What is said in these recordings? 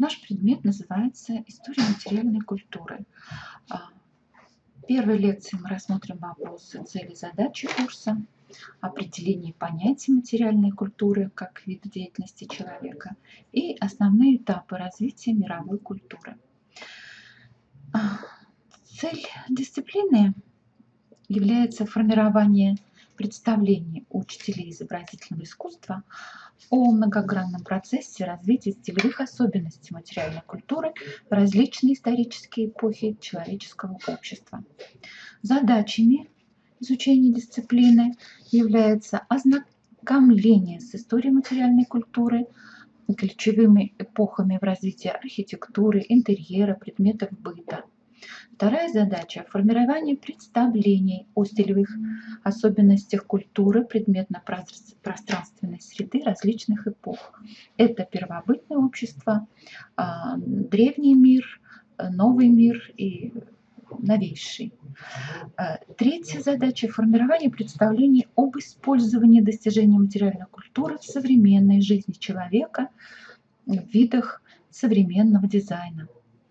Наш предмет называется «История материальной культуры». А, В первой лекции мы рассмотрим вопросы цели, задачи курса, определение понятия материальной культуры как вид деятельности человека и основные этапы развития мировой культуры. А, Цель дисциплины является формирование представлений у учителей изобразительного искусства о многогранном процессе развития стилевых особенностей материальной культуры в различные исторические эпохи человеческого общества. Задачами изучения дисциплины является ознакомление с историей материальной культуры, ключевыми эпохами в развитии архитектуры, интерьера, предметов быта. Вторая задача – формирование представлений о стилевых особенностях культуры предметно-пространственной среды различных эпох. Это первобытное общество, древний мир, новый мир и новейший. Третья задача – формирование представлений об использовании достижений материальной культуры в современной жизни человека в видах современного дизайна.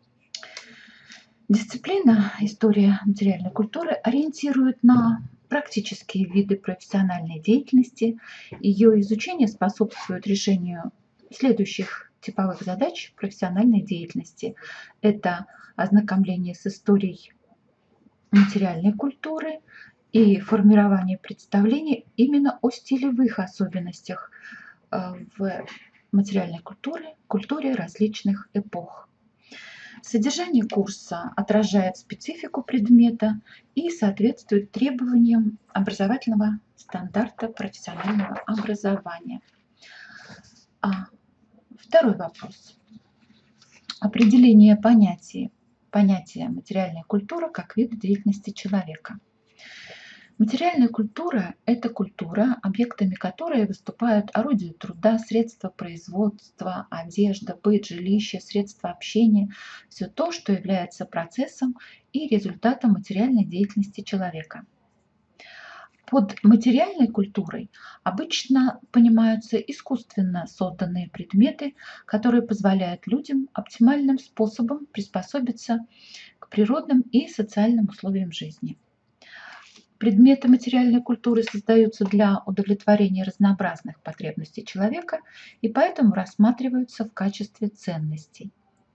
Дисциплина «История материальной культуры» ориентирует на практические виды профессиональной деятельности. Ее изучение способствует решению следующих типовых задач профессиональной деятельности. Это ознакомление с историей материальной культуры и формирование представлений именно о стилевых особенностях в материальной культуре различных эпох. Содержание курса отражает специфику предмета и соответствует требованиям образовательного стандарта профессионального образования. Второй вопрос. Определение понятия материальной культуры как вид деятельности человека. Материальная культура – это культура, объектами которой выступают орудия труда, средства производства, одежда, быт, жилище, средства общения – все то, что является процессом и результатом материальной деятельности человека. Под материальной культурой обычно понимаются искусственно созданные предметы, которые позволяют людям оптимальным способом приспособиться к природным и социальным условиям жизни. Предметы материальной культуры создаются для удовлетворения разнообразных потребностей человека и поэтому рассматриваются в качестве ценностей.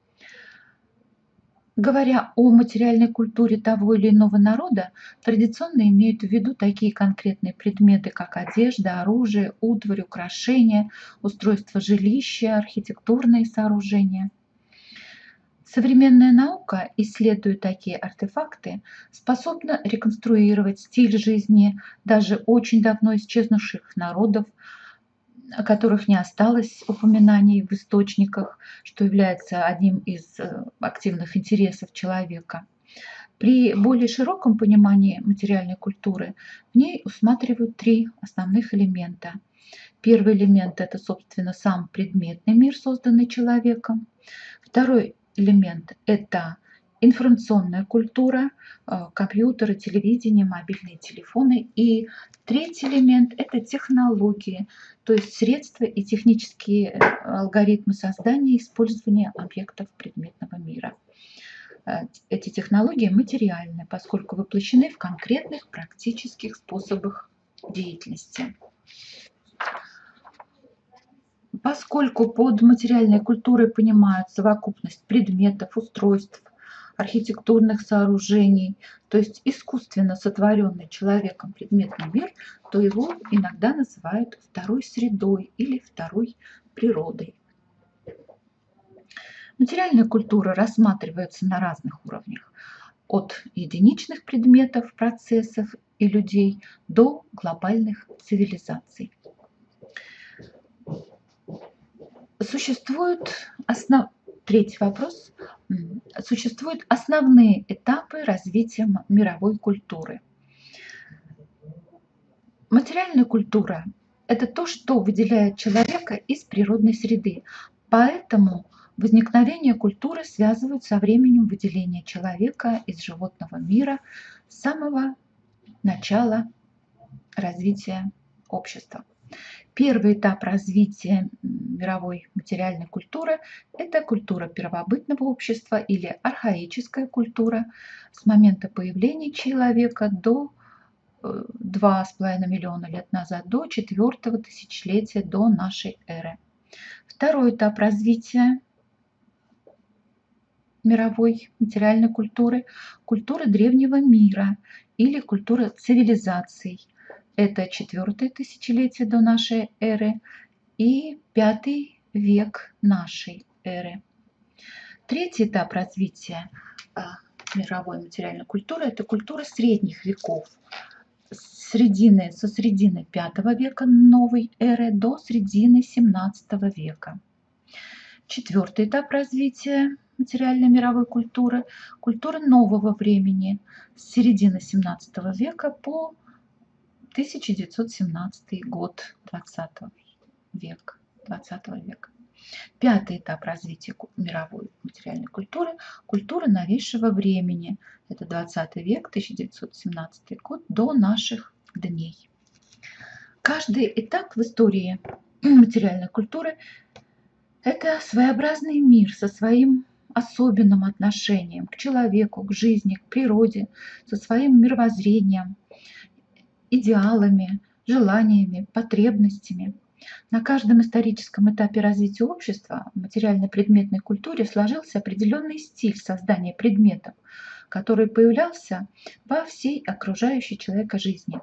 Говоря о материальной культуре того или иного народа, традиционно имеют в виду такие конкретные предметы, как одежда, оружие, утварь, украшения, устройство жилища, архитектурные сооружения. Современная наука, исследуя такие артефакты, способна реконструировать стиль жизни даже очень давно исчезнувших народов, о которых не осталось упоминаний в источниках, что является одним из активных интересов человека. При более широком понимании материальной культуры в ней усматривают три основных элемента. Первый элемент – это, собственно, сам предметный мир, созданный человеком. Второй элемент – это информационная культура, компьютеры, телевидение, мобильные телефоны. И третий элемент – это технологии, то есть средства и технические алгоритмы создания и использования объектов предметного мира. Эти технологии материальны, поскольку воплощены в конкретных практических способах деятельности. Поскольку под материальной культурой понимают совокупность предметов, устройств, архитектурных сооружений, то есть искусственно сотворенный человеком предметный мир, то его иногда называют второй средой или второй природой. Материальная культура рассматривается на разных уровнях, от единичных предметов, процессов и людей до глобальных цивилизаций. Третий вопрос. Существуют основные этапы развития мировой культуры. Материальная культура – это то, что выделяет человека из природной среды, поэтому возникновение культуры связывают со временем выделения человека из животного мира с самого начала развития общества. Первый этап развития мировой материальной культуры — это культура первобытного общества или архаическая культура с момента появления человека до 2,5 миллиона лет назад, до четвертого тысячелетия до нашей эры. Второй этап развития мировой материальной культуры — культура древнего мира или культура цивилизаций. Это четвертое тысячелетие до нашей эры и пятый век нашей эры. Третий этап развития мировой материальной культуры — это культура средних веков, со середины V века новой эры до середины XVII века. Четвертый этап развития материальной мировой культуры — культура нового времени с середины XVII века по 1917 год XX века. Пятый этап развития мировой материальной культуры — культура новейшего времени. Это 20 век, 1917 год до наших дней. Каждый этап в истории материальной культуры — это своеобразный мир со своим особенным отношением к человеку, к жизни, к природе, со своим мировоззрением, идеалами, желаниями, потребностями. На каждом историческом этапе развития общества в материально-предметной культуре сложился определенный стиль создания предметов, который появлялся во всей окружающей человека жизни.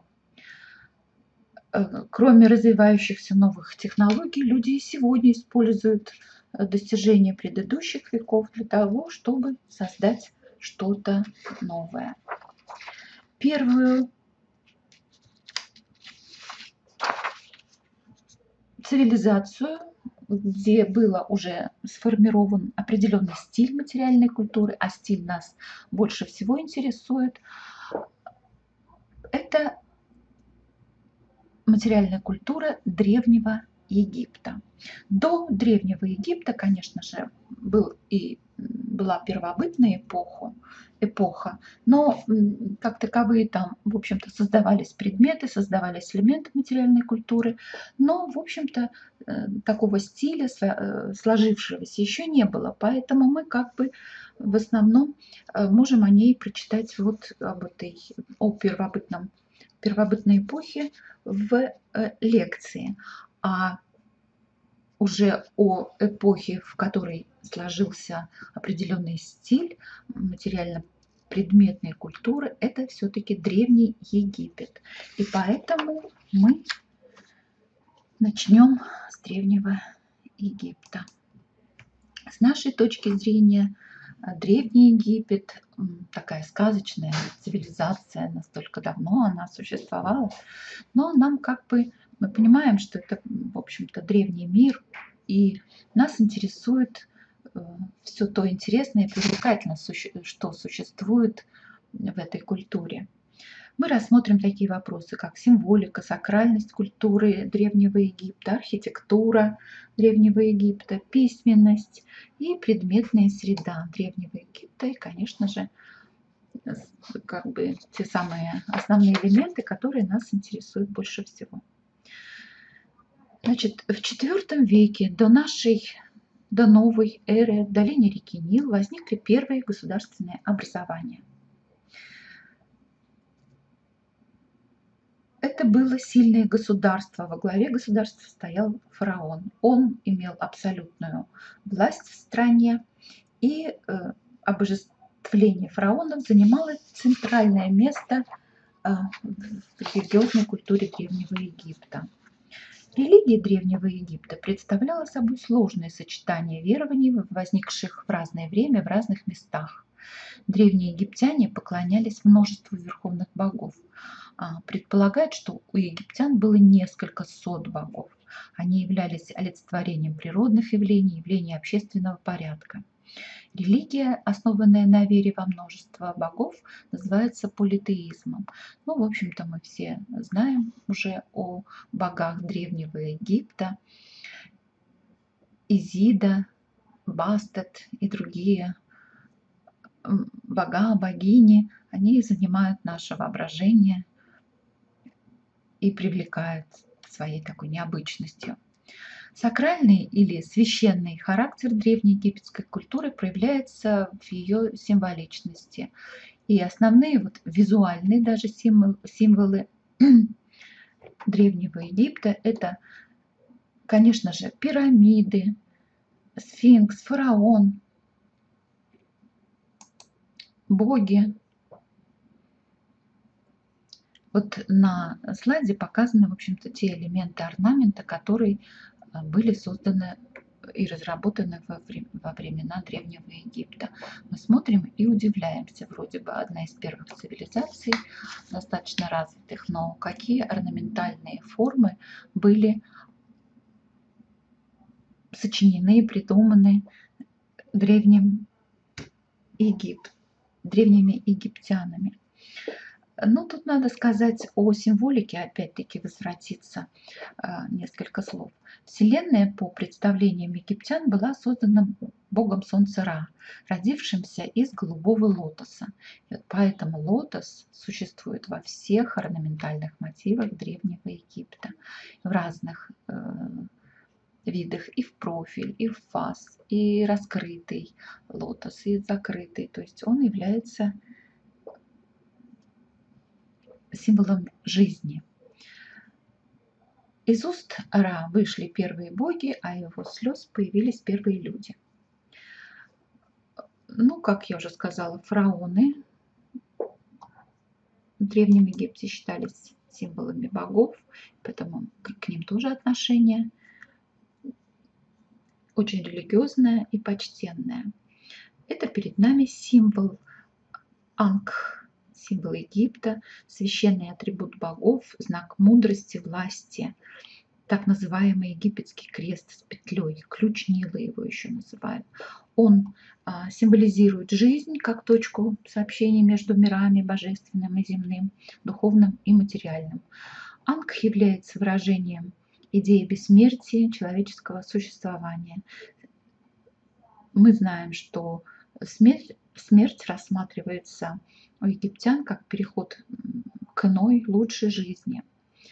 Кроме развивающихся новых технологий, люди и сегодня используют достижения предыдущих веков для того, чтобы создать что-то новое. Первую цивилизацию, где был уже сформирован определенный стиль материальной культуры, а стиль нас больше всего интересует, это материальная культура Древнего Египта. До Древнего Египта, конечно же, была первобытная эпоха, но как таковые там, в общем-то, создавались предметы, создавались элементы материальной культуры, но, в общем-то, такого стиля сложившегося еще не было, поэтому мы как бы в основном можем о ней прочитать о первобытной эпохе в лекции, а уже о эпохе, в которой сложился определенный стиль материально-предметной культуры, это все-таки Древний Египет. И поэтому мы начнем с Древнего Египта. С нашей точки зрения, Древний Египет — такая сказочная цивилизация, настолько давно она существовала, но мы понимаем, что это, в общем-то, древний мир, и нас интересует все то интересное и привлекательное, что существует в этой культуре. Мы рассмотрим такие вопросы, как символика, сакральность культуры Древнего Египта, архитектура Древнего Египта, письменность и предметная среда Древнего Египта и, конечно же, те самые основные элементы, которые нас интересуют больше всего. Значит, в IV веке до новой эры в долине реки Нил возникли первые государственные образования. Это было сильное государство. Во главе государства стоял фараон. Он имел абсолютную власть в стране, и обожествление фараонов занимало центральное место в религиозной культуре Древнего Египта. Религия Древнего Египта представляла собой сложное сочетание верований, возникших в разное время в разных местах. Древние египтяне поклонялись множеству верховных богов. Предполагают, что у египтян было несколько сот богов. Они являлись олицетворением природных явлений, явлений общественного порядка. Религия, основанная на вере во множество богов, называется политеизмом. В общем-то, мы все знаем уже о богах Древнего Египта. Изида, Бастет и другие бога, богини, они занимают наше воображение и привлекают своей такой необычностью. Сакральный или священный характер древнеегипетской культуры проявляется в ее символичности. И основные вот визуальные даже символы Древнего Египта — это, конечно же, пирамиды, сфинкс, фараон, боги. Вот на слайде показаны, в общем-то, те элементы орнамента, которые были созданы и разработаны во времена Древнего Египта. Мы смотрим и удивляемся, вроде бы одна из первых цивилизаций, достаточно развитых, но какие орнаментальные формы были сочинены и придуманы древними египтянами. Ну, тут надо сказать о символике, опять-таки возвратиться несколько слов. Вселенная, по представлениям египтян, была создана богом солнца Ра, родившимся из голубого лотоса. И вот поэтому лотос существует во всех орнаментальных мотивах Древнего Египта, в разных видах, и в профиль, и в фас, и раскрытый лотос, и закрытый. То есть он является символом жизни. Из уст Ра вышли первые боги, а его слез появились первые люди. Ну, как я уже сказала, фараоны в Древнем Египте считались символами богов, поэтому к ним тоже отношение очень религиозное и почтенное. Это перед нами символ Анх, символ Египта, священный атрибут богов, знак мудрости, власти, так называемый египетский крест с петлей, ключ Нила его еще называют. Он символизирует жизнь как точку сообщения между мирами, божественным и земным, духовным и материальным. Анх является выражением идеи бессмертия человеческого существования. Мы знаем, что смерть рассматривается у египтян как переход к иной, лучшей жизни.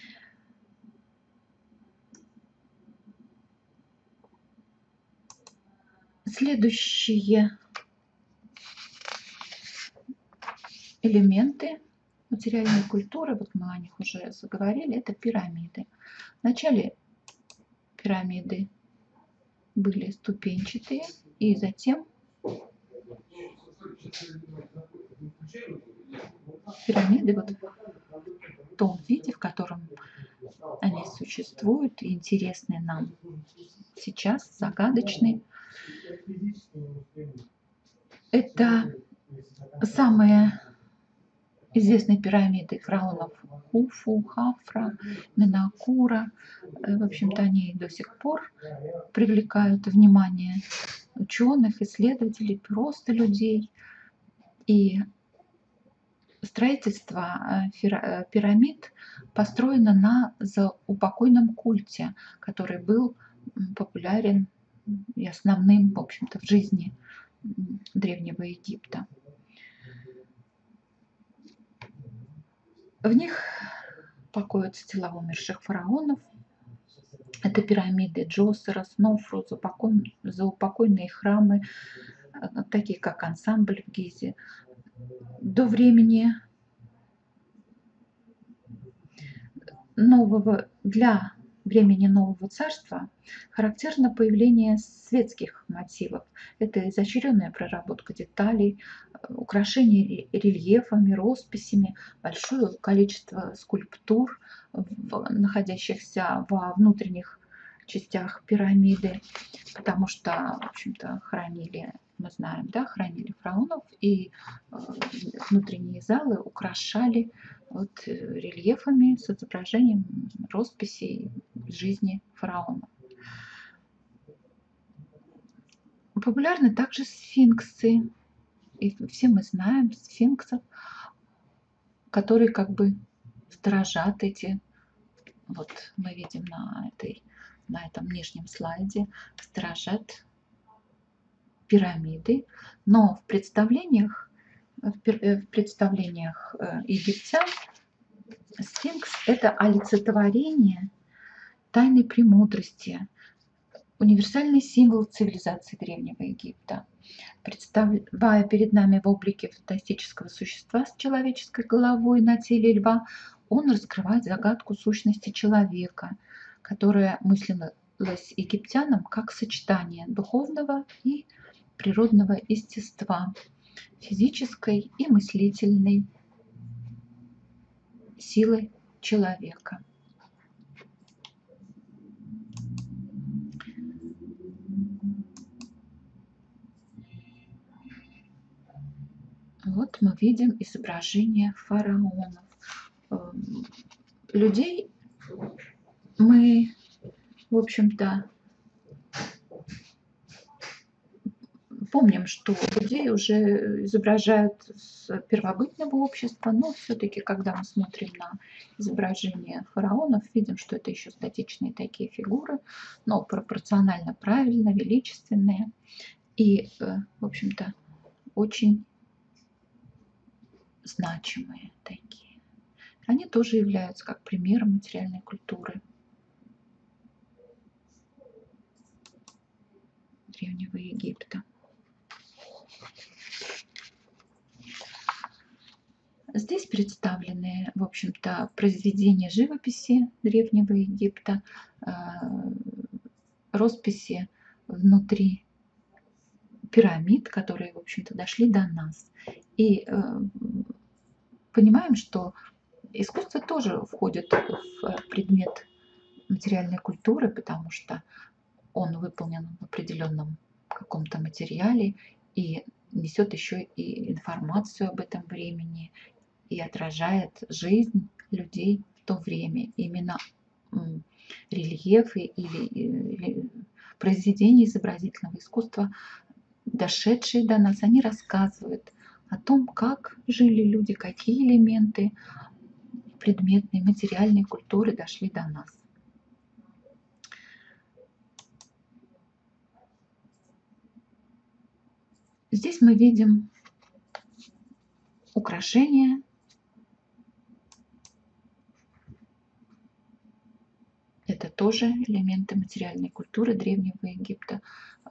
Следующие элементы материальной культуры, вот мы о них уже заговорили, это пирамиды. Вначале пирамиды были ступенчатые, и затем пирамиды вот в том виде, в котором они существуют, и интересны нам сейчас, загадочны. Это самые известные пирамиды фараонов Хуфу, Хафра, Менакура. В общем-то, они до сих пор привлекают внимание ученых, исследователей, просто людей. И строительство пирамид построено на заупокойном культе, который был популярен и основным, в общем-то, в жизни Древнего Египта. В них покоятся тела умерших фараонов. Это пирамиды Джосера, Снофру, заупокойные храмы, такие как ансамбль в Гизе. До времени для времени Нового Царства характерно появление светских мотивов. Это изощренная проработка деталей, украшение рельефами, росписями, большое количество скульптур, находящихся во внутренних частях пирамиды, потому что, в общем-то, хранили, мы знаем, да, хранили фараонов, и внутренние залы украшали вот рельефами с изображением росписей жизни фараона. Популярны также сфинксы. И все мы знаем сфинксов, которые как бы сторожат эти, вот мы видим на этом нижнем слайде, сторожат пирамиды. Но в представлениях египтян сфинкс — это олицетворение тайной премудрости, универсальный символ цивилизации Древнего Египта. Представая перед нами в облике фантастического существа с человеческой головой на теле льва, он раскрывает загадку сущности человека, которая мыслилась египтянам как сочетание духовного и природного естества, физической и мыслительной силы человека. Вот мы видим изображение фараонов. Людей мы, в общем-то, помним, что людей уже изображают с первобытного общества, но все-таки, когда мы смотрим на изображение фараонов, видим, что это еще статичные такие фигуры, но пропорционально правильно, величественные и, в общем-то, очень значимые такие. Они тоже являются как примером материальной культуры Древнего Египта. Здесь представлены, в общем-то, произведения живописи Древнего Египта, росписи внутри пирамид, которые, в общем-то, дошли до нас. И понимаем, что искусство тоже входит в предмет материальной культуры, потому что он выполнен в определенном каком-то материале и несет еще и информацию об этом времени и отражает жизнь людей в то время. Именно рельефы или произведения изобразительного искусства, дошедшие до нас, они рассказывают о том, как жили люди, какие элементы предметной, материальной культуры дошли до нас. Здесь мы видим украшения. Это тоже элементы материальной культуры Древнего Египта.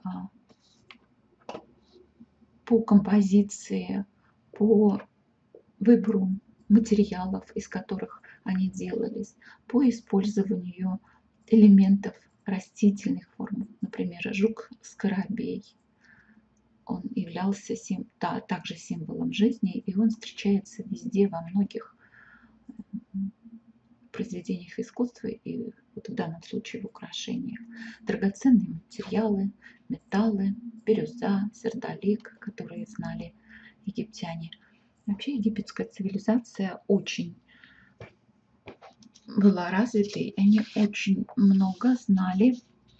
По композиции, по выбору материалов, из которых они делались, по использованию элементов растительных форм, например, жук-скоробей. Он являлся также символом жизни, и он встречается везде, во многих произведениях искусства и вот в данном случае в украшениях. Драгоценные материалы, металлы, бирюза, сердолик, которые знали египтяне. Вообще египетская цивилизация очень была развитой, они очень много знали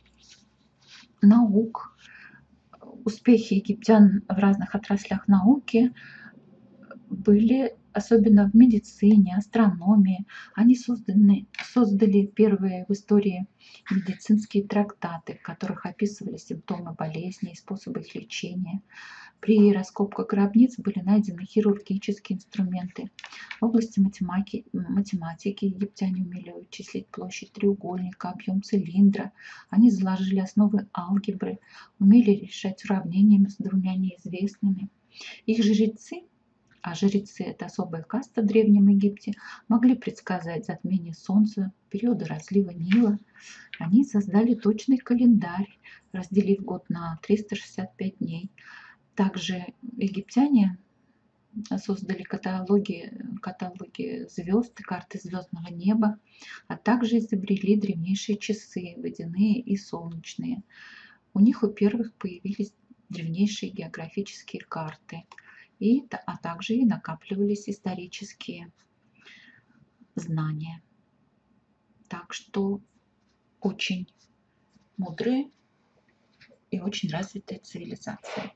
наук. Успехи египтян в разных отраслях науки были особенно в медицине, астрономии. Они создали первые в истории медицинские трактаты, в которых описывали симптомы болезней и способы их лечения. При раскопках гробниц были найдены хирургические инструменты. В области математики египтяне умели вычислить площадь треугольника, объем цилиндра. Они заложили основы алгебры, умели решать уравнения между двумя неизвестными. Их жрецы, а жрецы – это особая каста в Древнем Египте, могли предсказать затмение Солнца, периоды разлива Нила. Они создали точный календарь, разделив год на 365 дней. Также египтяне создали каталоги звезд, карты звездного неба, а также изобрели древнейшие часы, водяные и солнечные. У них у первых появились древнейшие географические карты, а также и накапливались исторические знания. Так что очень мудрые и очень развитая цивилизация.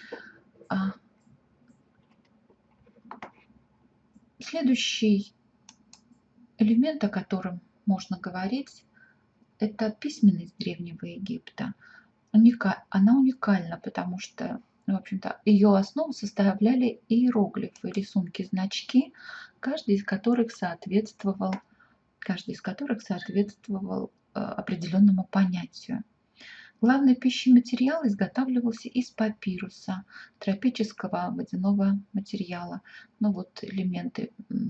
Следующий элемент, о котором можно говорить, это письменность Древнего Египта. Она уникальна, потому что, в общем-то, ее основу составляли иероглифы, рисунки, значки, каждый из которых соответствовал определенному понятию. Главный пищий материал изготавливался из папируса, тропического водяного материала. Ну вот элементы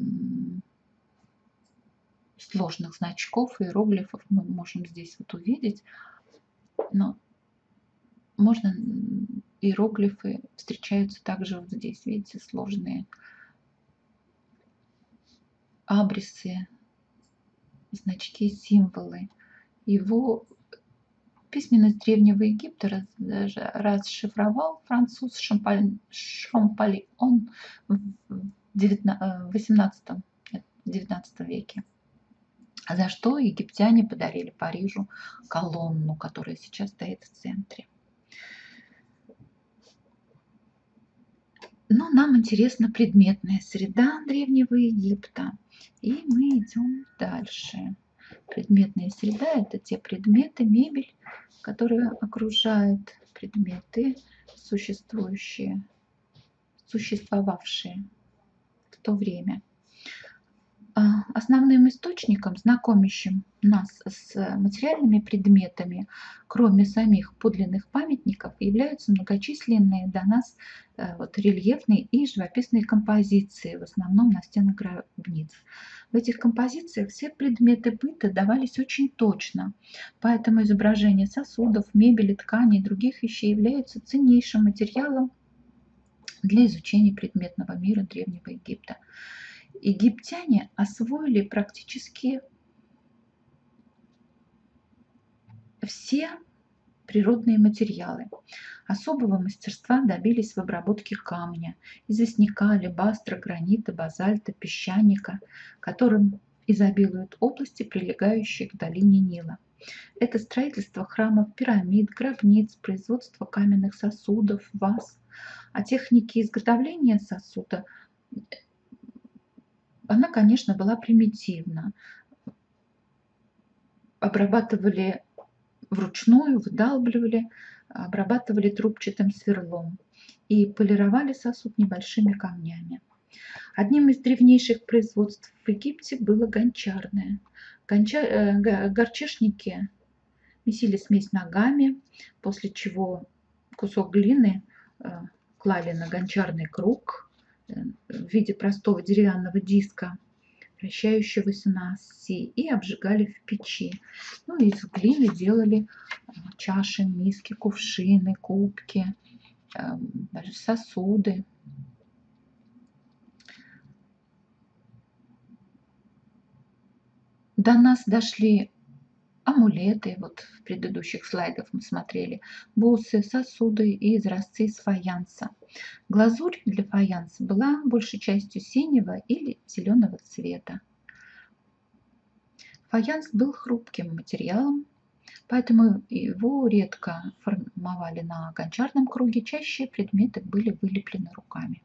сложных значков и иероглифов мы можем здесь вот увидеть. Но можно иероглифы встречаются также вот здесь, видите, сложные абрисы, значки, символы. Его письменность Древнего Египта расшифровал француз Шампальон в 19 веке, за что египтяне подарили Парижу колонну, которая сейчас стоит в центре. Но нам интересна предметная среда Древнего Египта, и мы идем дальше. Предметная среда – это те предметы, мебель, которые окружают предметы, существовавшие в то время. Основным источником, знакомящим нас с материальными предметами, кроме самих подлинных памятников, являются многочисленные до нас рельефные и живописные композиции, в основном на стенах гробниц. В этих композициях все предметы быта давались очень точно, поэтому изображение сосудов, мебели, тканей и других вещей являются ценнейшим материалом для изучения предметного мира Древнего Египта. Египтяне освоили практически все природные материалы. Особого мастерства добились в обработке камня, известняка, алебастра, гранита, базальта, песчаника, которым изобилуют области, прилегающие к долине Нила. Это строительство храмов, пирамид, гробниц, производство каменных сосудов, ваз. А техники изготовления сосуда она, конечно, была примитивна. Обрабатывали вручную, выдалбливали, обрабатывали трубчатым сверлом и полировали сосуд небольшими камнями. Одним из древнейших производств в Египте было гончарное. Горчишники месили смесь ногами, после чего кусок глины клали на гончарный круг в виде простого деревянного диска, вращающегося на оси, и обжигали в печи. Ну, из глины делали чаши, миски, кувшины, кубки, даже сосуды. До нас дошли амулеты, вот в предыдущих слайдах мы смотрели, бусы, сосуды и изразцы из фаянса. Глазурь для фаянса была большей частью синего или зеленого цвета. Фаянс был хрупким материалом, поэтому его редко формовали на гончарном круге, чаще предметы были вылеплены руками.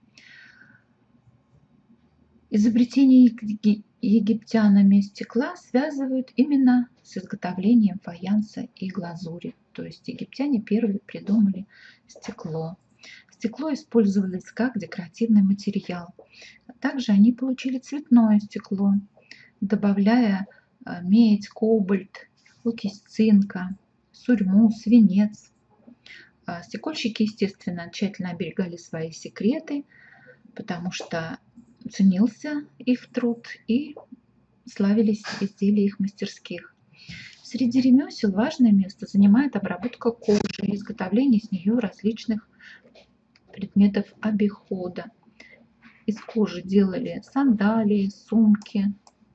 Изобретение египтянами стекла связывают именно с изготовлением фаянса и глазури. То есть египтяне первые придумали стекло. Стекло использовалось как декоративный материал. Также они получили цветное стекло, добавляя медь, кобальт, окись цинка, сурьму, свинец. Стекольщики, естественно, тщательно оберегали свои секреты, потому что ценился их труд и славились изделия их мастерских. Среди ремесел важное место занимает обработка кожи и изготовление из нее различных предметов обихода. Из кожи делали сандалии, сумки,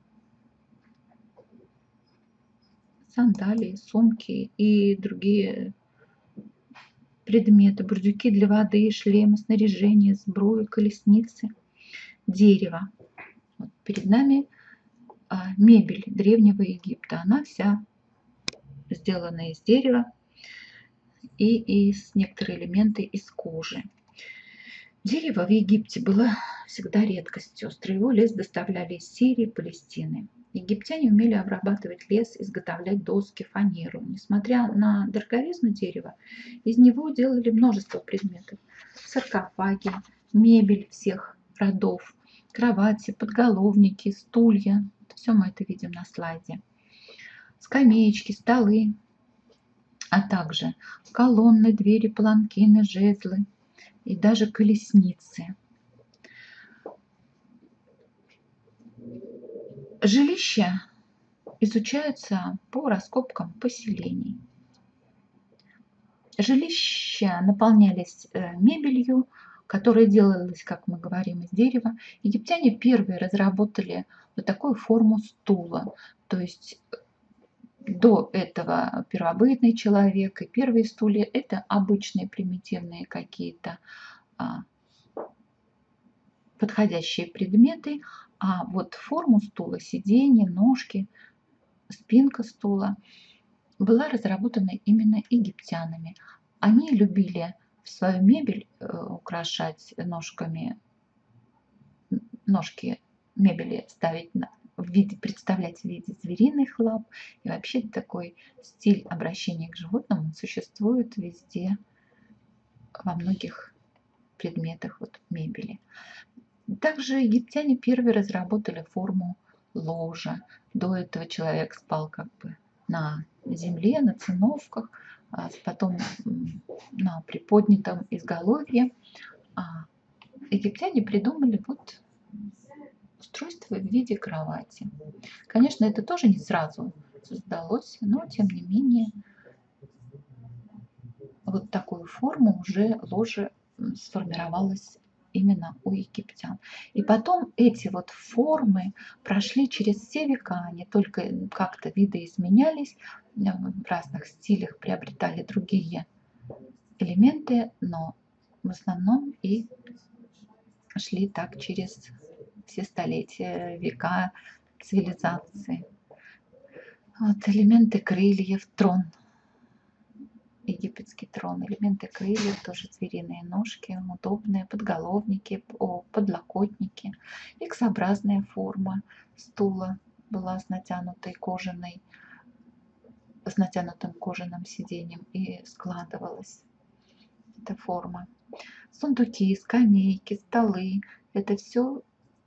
и другие предметы, бурдюки для воды, шлемы, снаряжение, сбрую, колесницы, дерево. Вот перед нами мебель Древнего Египта. Она вся сделана из дерева и из некоторые элементы из кожи. Дерево в Египте было всегда редкостью. Его лес доставляли из Сирии, Палестины. Египтяне умели обрабатывать лес, изготовлять доски, фанеру. Несмотря на дороговизну дерева, из него делали множество предметов. Саркофаги, мебель всех родов, кровати, подголовники, стулья. Все мы это видим на слайде. скамеечки, столы, а также колонны, двери, паланкины, жезлы и даже колесницы. Жилища изучаются по раскопкам поселений. Жилища наполнялись мебелью, которая делалась, как мы говорим, из дерева. Египтяне первые разработали вот такую форму стула. То есть до этого первобытный человек и первые стулья — это обычные примитивные какие-то подходящие предметы, а вот форму стула, сиденье, ножки, спинка стула была разработана именно египтянами. Они любили в свою мебель украшать ножками, ножки мебели ставить представлять в виде звериных лап. И вообще такой стиль обращения к животным существует везде, во многих предметах мебели. Также египтяне первые разработали форму ложа. До этого человек спал как бы на земле, на циновках, потом на приподнятом изголовье. Египтяне придумали устройство в виде кровати. Конечно, это тоже не сразу создалось, но тем не менее вот такую форму уже ложе сформировалось именно у египтян. И потом эти формы прошли через все века, они только как-то видоизменялись, в разных стилях приобретали другие элементы, но в основном и шли так через все столетия, века цивилизации. Элементы крыльев, трон, египетский трон, элементы крыльев, тоже звериные ножки, удобные подголовники, подлокотники, X-образная форма стула была с натянутым кожаным сиденьем и складывалась эта форма. Сундуки, скамейки, столы — это все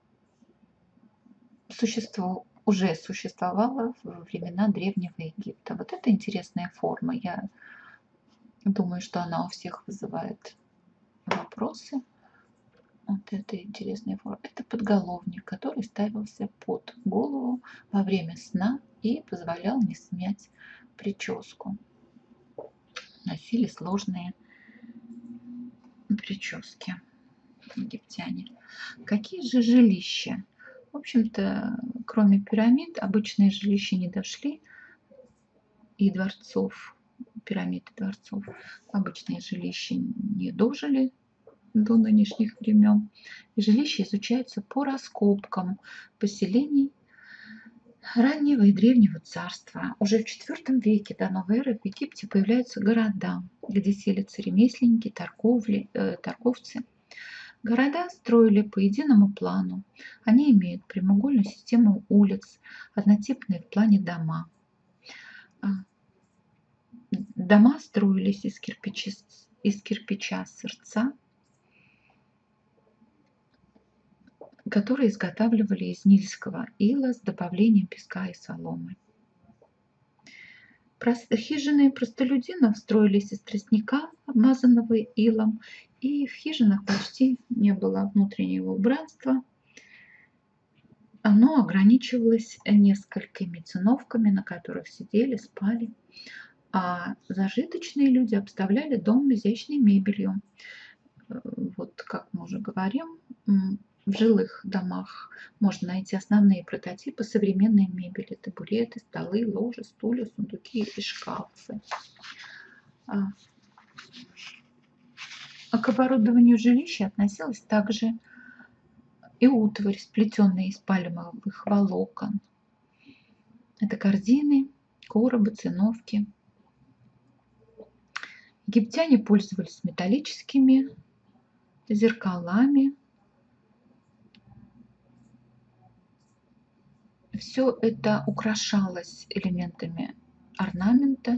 уже существовало во времена Древнего Египта. Вот это интересная форма. Я думаю, что она у всех вызывает вопросы. Вот это интересная форма. Это подголовник, который ставился под голову во время сна и позволял не смять прическу. Носили сложные прически египтяне. Какие же жилища? В общем-то, кроме пирамид, обычные жилища не дошли, и дворцов, пирамид и дворцов, обычные жилища не дожили до нынешних времен. И жилища изучаются по раскопкам поселений раннего и древнего царства. Уже в IV веке до новой эры в Египте появляются города, где селятся ремесленники, торговцы. Города строили по единому плану. Они имеют прямоугольную систему улиц, однотипные в плане дома. Дома строились из кирпича сырца, которые изготавливали из нильского ила с добавлением песка и соломы. Хижины простолюдинов строились из тростника, обмазанного илом, и в хижинах почти не было внутреннего убранства. Оно ограничивалось несколькими циновками, на которых сидели, спали. А зажиточные люди обставляли дом изящной мебелью. Как мы уже говорим, в жилых домах можно найти основные прототипы современной мебели: табуреты, столы, ложи, стулья, сундуки и шкафы. К оборудованию жилища относилась также и утварь, сплетенная из пальмовых волокон. Это корзины, коробы, циновки. Египтяне пользовались металлическими зеркалами. Все это украшалось элементами орнамента.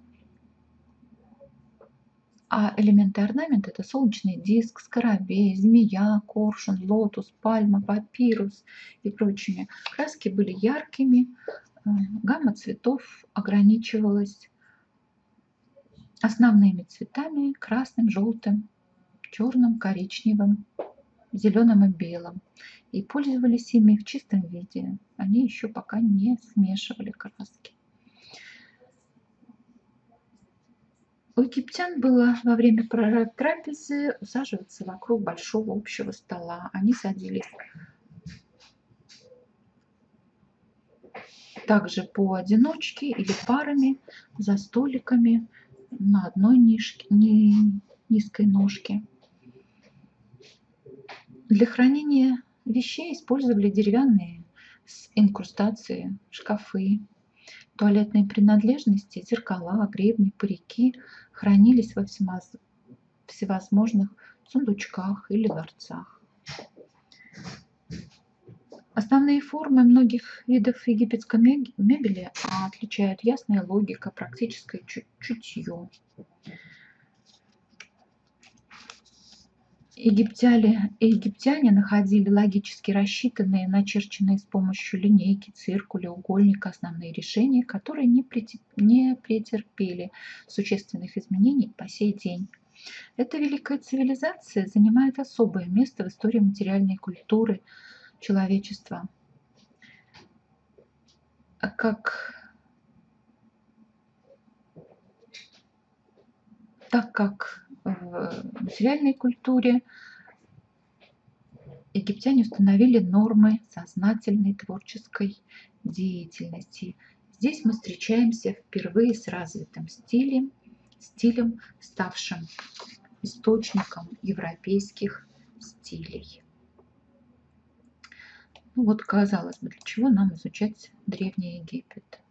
А элементы орнамента — это солнечный диск, скоробей, змея, коршун, лотос, пальма, папирус и прочими. Краски были яркими, Гамма цветов ограничивалась основными цветами: красным, желтым, черным, коричневым, зеленым и белым. И пользовались ими в чистом виде. Они еще пока не смешивали краски. У египтян было во время трапезы усаживаться вокруг большого общего стола. Они садились также поодиночке или парами за столиками на одной низкой ножке. Для хранения вещей использовали деревянные с инкрустацией шкафы. Туалетные принадлежности, зеркала, гребни, парики хранились во всевозможных сундучках или ларцах. Основные формы многих видов египетской мебели отличают ясная логика, практическое чутье. Египтяне находили логически рассчитанные, начерченные с помощью линейки, циркуля, угольника основные решения, которые не претерпели существенных изменений по сей день. Эта великая цивилизация занимает особое место в истории материальной культуры человечества. Так как в материальной культуре египтяне установили нормы сознательной творческой деятельности. Здесь мы встречаемся впервые с развитым стилем, ставшим источником европейских стилей. Ну вот, казалось бы, для чего нам изучать Древний Египет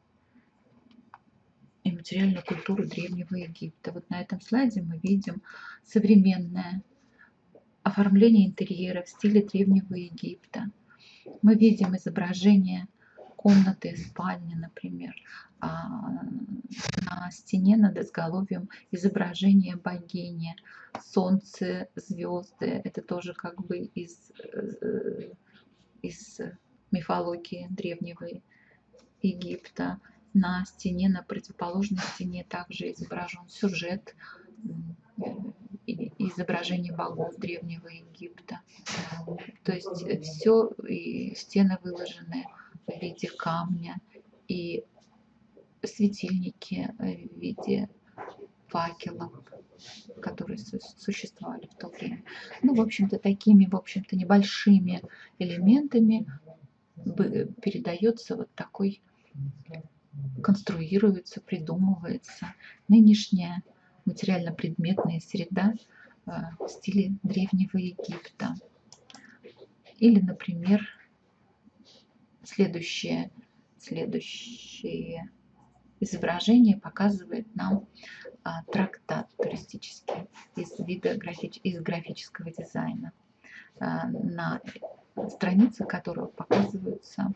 и материальную культуру Древнего Египта? Вот на этом слайде мы видим современное оформление интерьера в стиле Древнего Египта. Мы видим изображение комнаты, спальни, например. На стене над изголовьем изображение богини, солнце, звезды. Это тоже как бы из мифологии Древнего Египта. На стене, на противоположной стене также изображен сюжет изображение богов Древнего Египта. То есть все, и стены выложены в виде камня, и светильники в виде факелов, которые существовали в то время. Ну, в общем-то, такими, небольшими элементами передается вот такой, конструируется, придумывается нынешняя материально-предметная среда в стиле Древнего Египта. Или, например, следующее изображение показывает нам трактат туристический из графического дизайна, на странице которого показываются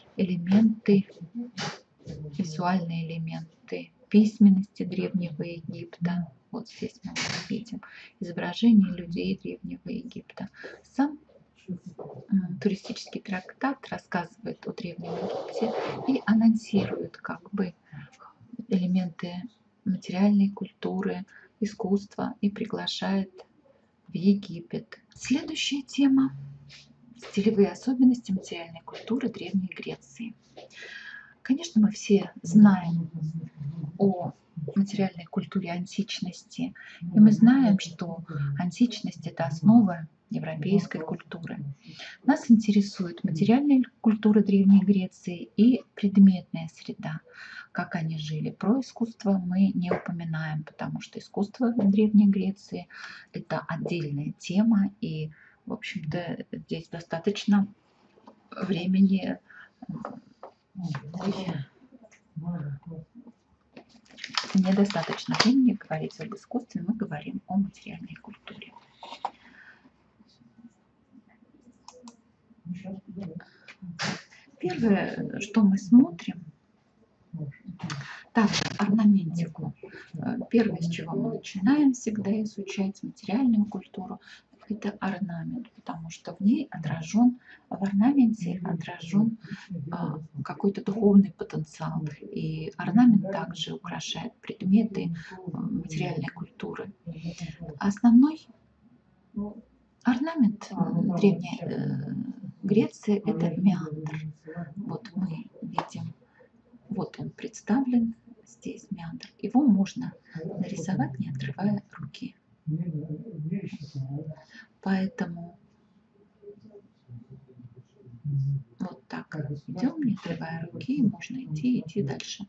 визуальные элементы письменности Древнего Египта. Вот здесь мы видим изображение людей Древнего Египта. Сам туристический трактат рассказывает о Древнем Египте и анонсирует как бы элементы материальной культуры, искусства и приглашает в Египет. Следующая тема – стилевые особенности материальной культуры Древней Греции. Конечно, мы все знаем о материальной культуре античности, и мы знаем, что античность – это основа европейской культуры. Нас интересует материальная культура Древней Греции и предметная среда, как они жили. Про искусство мы не упоминаем, потому что искусство в Древней Греции – это отдельная тема, и, в общем-то, здесь достаточно времени недостаточно времени говорить об искусстве, мы говорим о материальной культуре. Первое, что мы смотрим, также орнаментику. Первое, с чего мы начинаем всегда изучать материальную культуру, это орнамент, потому что в орнаменте отражен какой-то духовный потенциал. И орнамент также украшает предметы материальной культуры. Основной орнамент Древней Греции — это меандр. Вот мы видим, вот он представлен, здесь меандр. Его можно нарисовать, не отрывая руки. Поэтому вот так идем, не отрывая руки, можно идти дальше.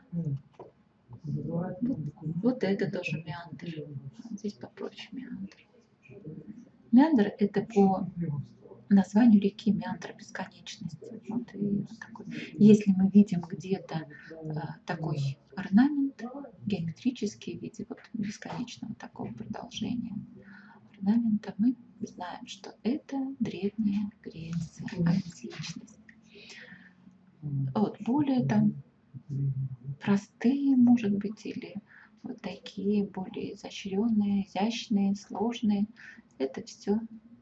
Вот это тоже меандр. Здесь попроще меандр. Меандр — это по названию реки меандр бесконечности. Вот, и вот такой. Если мы видим где-то такой орнамент геометрический в виде вот бесконечного такого продолжения орнамента, мы знаем, что это Древняя Греция, античность. Вот, более там простые, может быть, или вот такие более изощренные, изящные, сложные. Это все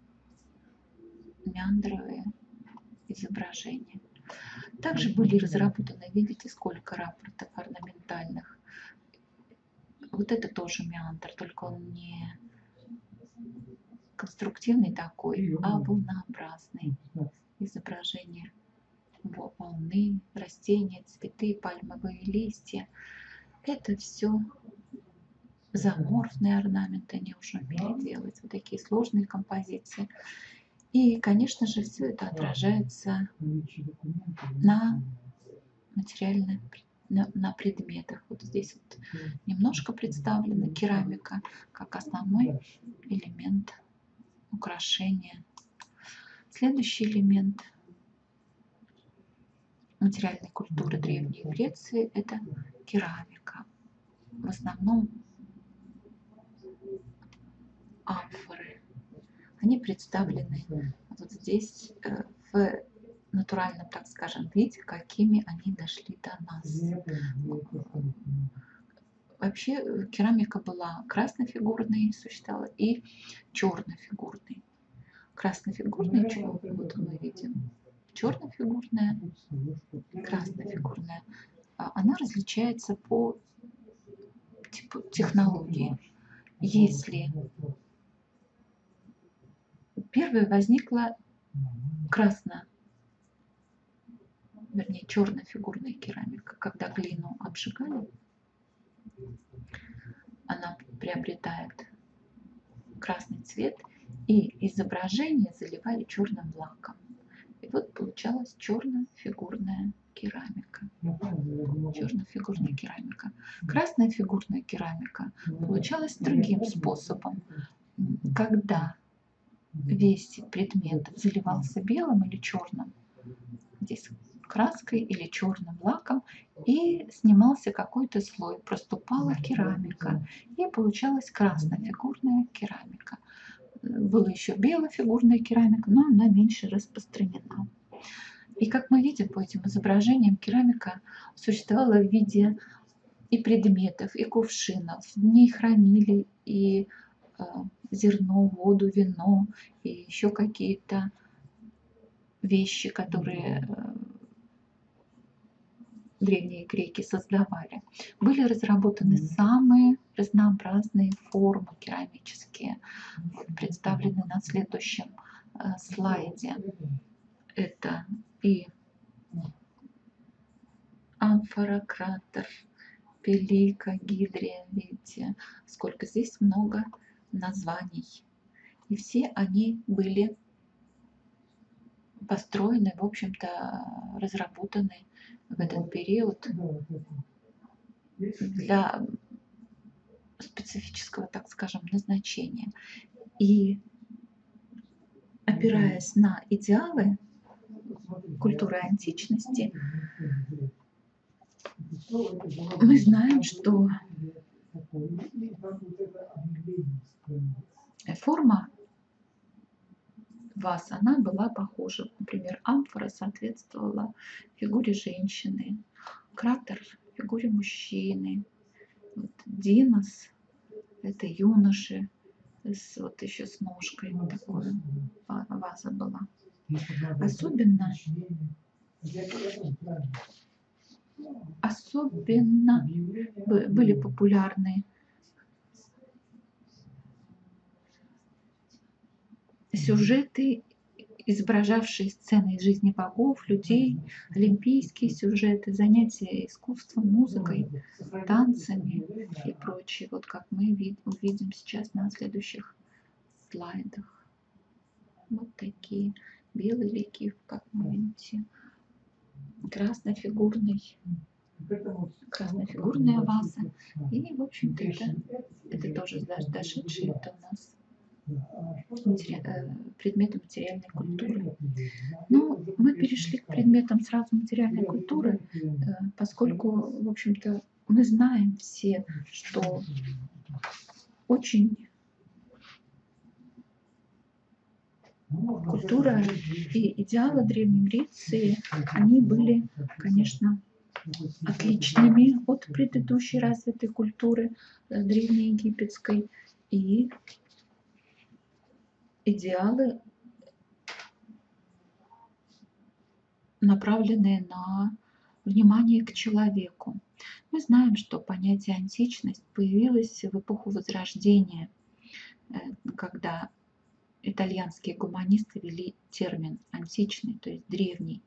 меандровые изображения. Также были разработаны, видите, сколько рапортов орнаментальных. Вот это тоже меандр, только он не конструктивный такой, а волнообразный. Изображение волны, растения, цветы, пальмовые листья. Это все зооморфные орнаменты, они уже умели делать, вот такие сложные композиции. И, конечно же, все это отражается на материальном, на предметах. Вот здесь вот немножко представлена керамика как основной элемент украшения. Следующий элемент материальной культуры Древней Греции — это керамика. В основном амфоры. Они представлены вот здесь в натуральном, так скажем, виде, какими они дошли до нас. Вообще керамика была краснофигурной, существовала, и чернофигурной. Краснофигурная, вот мы видим, чернофигурная, краснофигурная. Она различается по типу технологии. Если первая возникла чернофигурная керамика, когда глину обжигали, она приобретает красный цвет, и изображение заливали черным лаком. И вот получалась чернофигурная керамика. Чернофигурная керамика. Красная фигурная керамика получалась другим способом. Когда весь предмет заливался белым или черным, здесь краской или черным лаком, и снимался какой-то слой, проступала керамика, и получалась краснофигурная керамика. Была еще белофигурная керамика, но она меньше распространена. И как мы видим по этим изображениям, керамика существовала в виде и предметов, и кувшинов. В ней хранили и зерно, воду, вино, и еще какие-то вещи, которые древние греки создавали. Были разработаны самые разнообразные формы керамические, представлены на следующем слайде. Это и амфора, кратер, пелика, гидрия. Видите, сколько здесь много названий. И все они были построены, в общем-то, разработаны в этот период для специфического, так скажем, назначения. И опираясь на идеалы культуры античности, мы знаем, что форма ваз, она была похожа. Например, амфора соответствовала фигуре женщины, кратер — фигуре мужчины, вот, динос — это юноши, вот еще с ножкой, такой ваза была. Особенно были популярны сюжеты, изображавшие сцены из жизни богов, людей, олимпийские сюжеты, занятия искусством, музыкой, танцами и прочее. Вот как мы увидим сейчас на следующих слайдах. Вот такие белый ликив, как вы видите, краснофигурная ваза. И, в общем-то, это тоже дошедшие до нас предметы материальной культуры. Но мы перешли к предметам сразу материальной культуры, поскольку, в общем-то, мы знаем все, что очень культура и идеалы Древней Греции, они были, конечно, отличными от предыдущей развитой культуры древнеегипетской. И идеалы, направленные на внимание к человеку. Мы знаем, что понятие античность появилось в эпоху Возрождения, когда итальянские гуманисты ввели термин античный, то есть древний,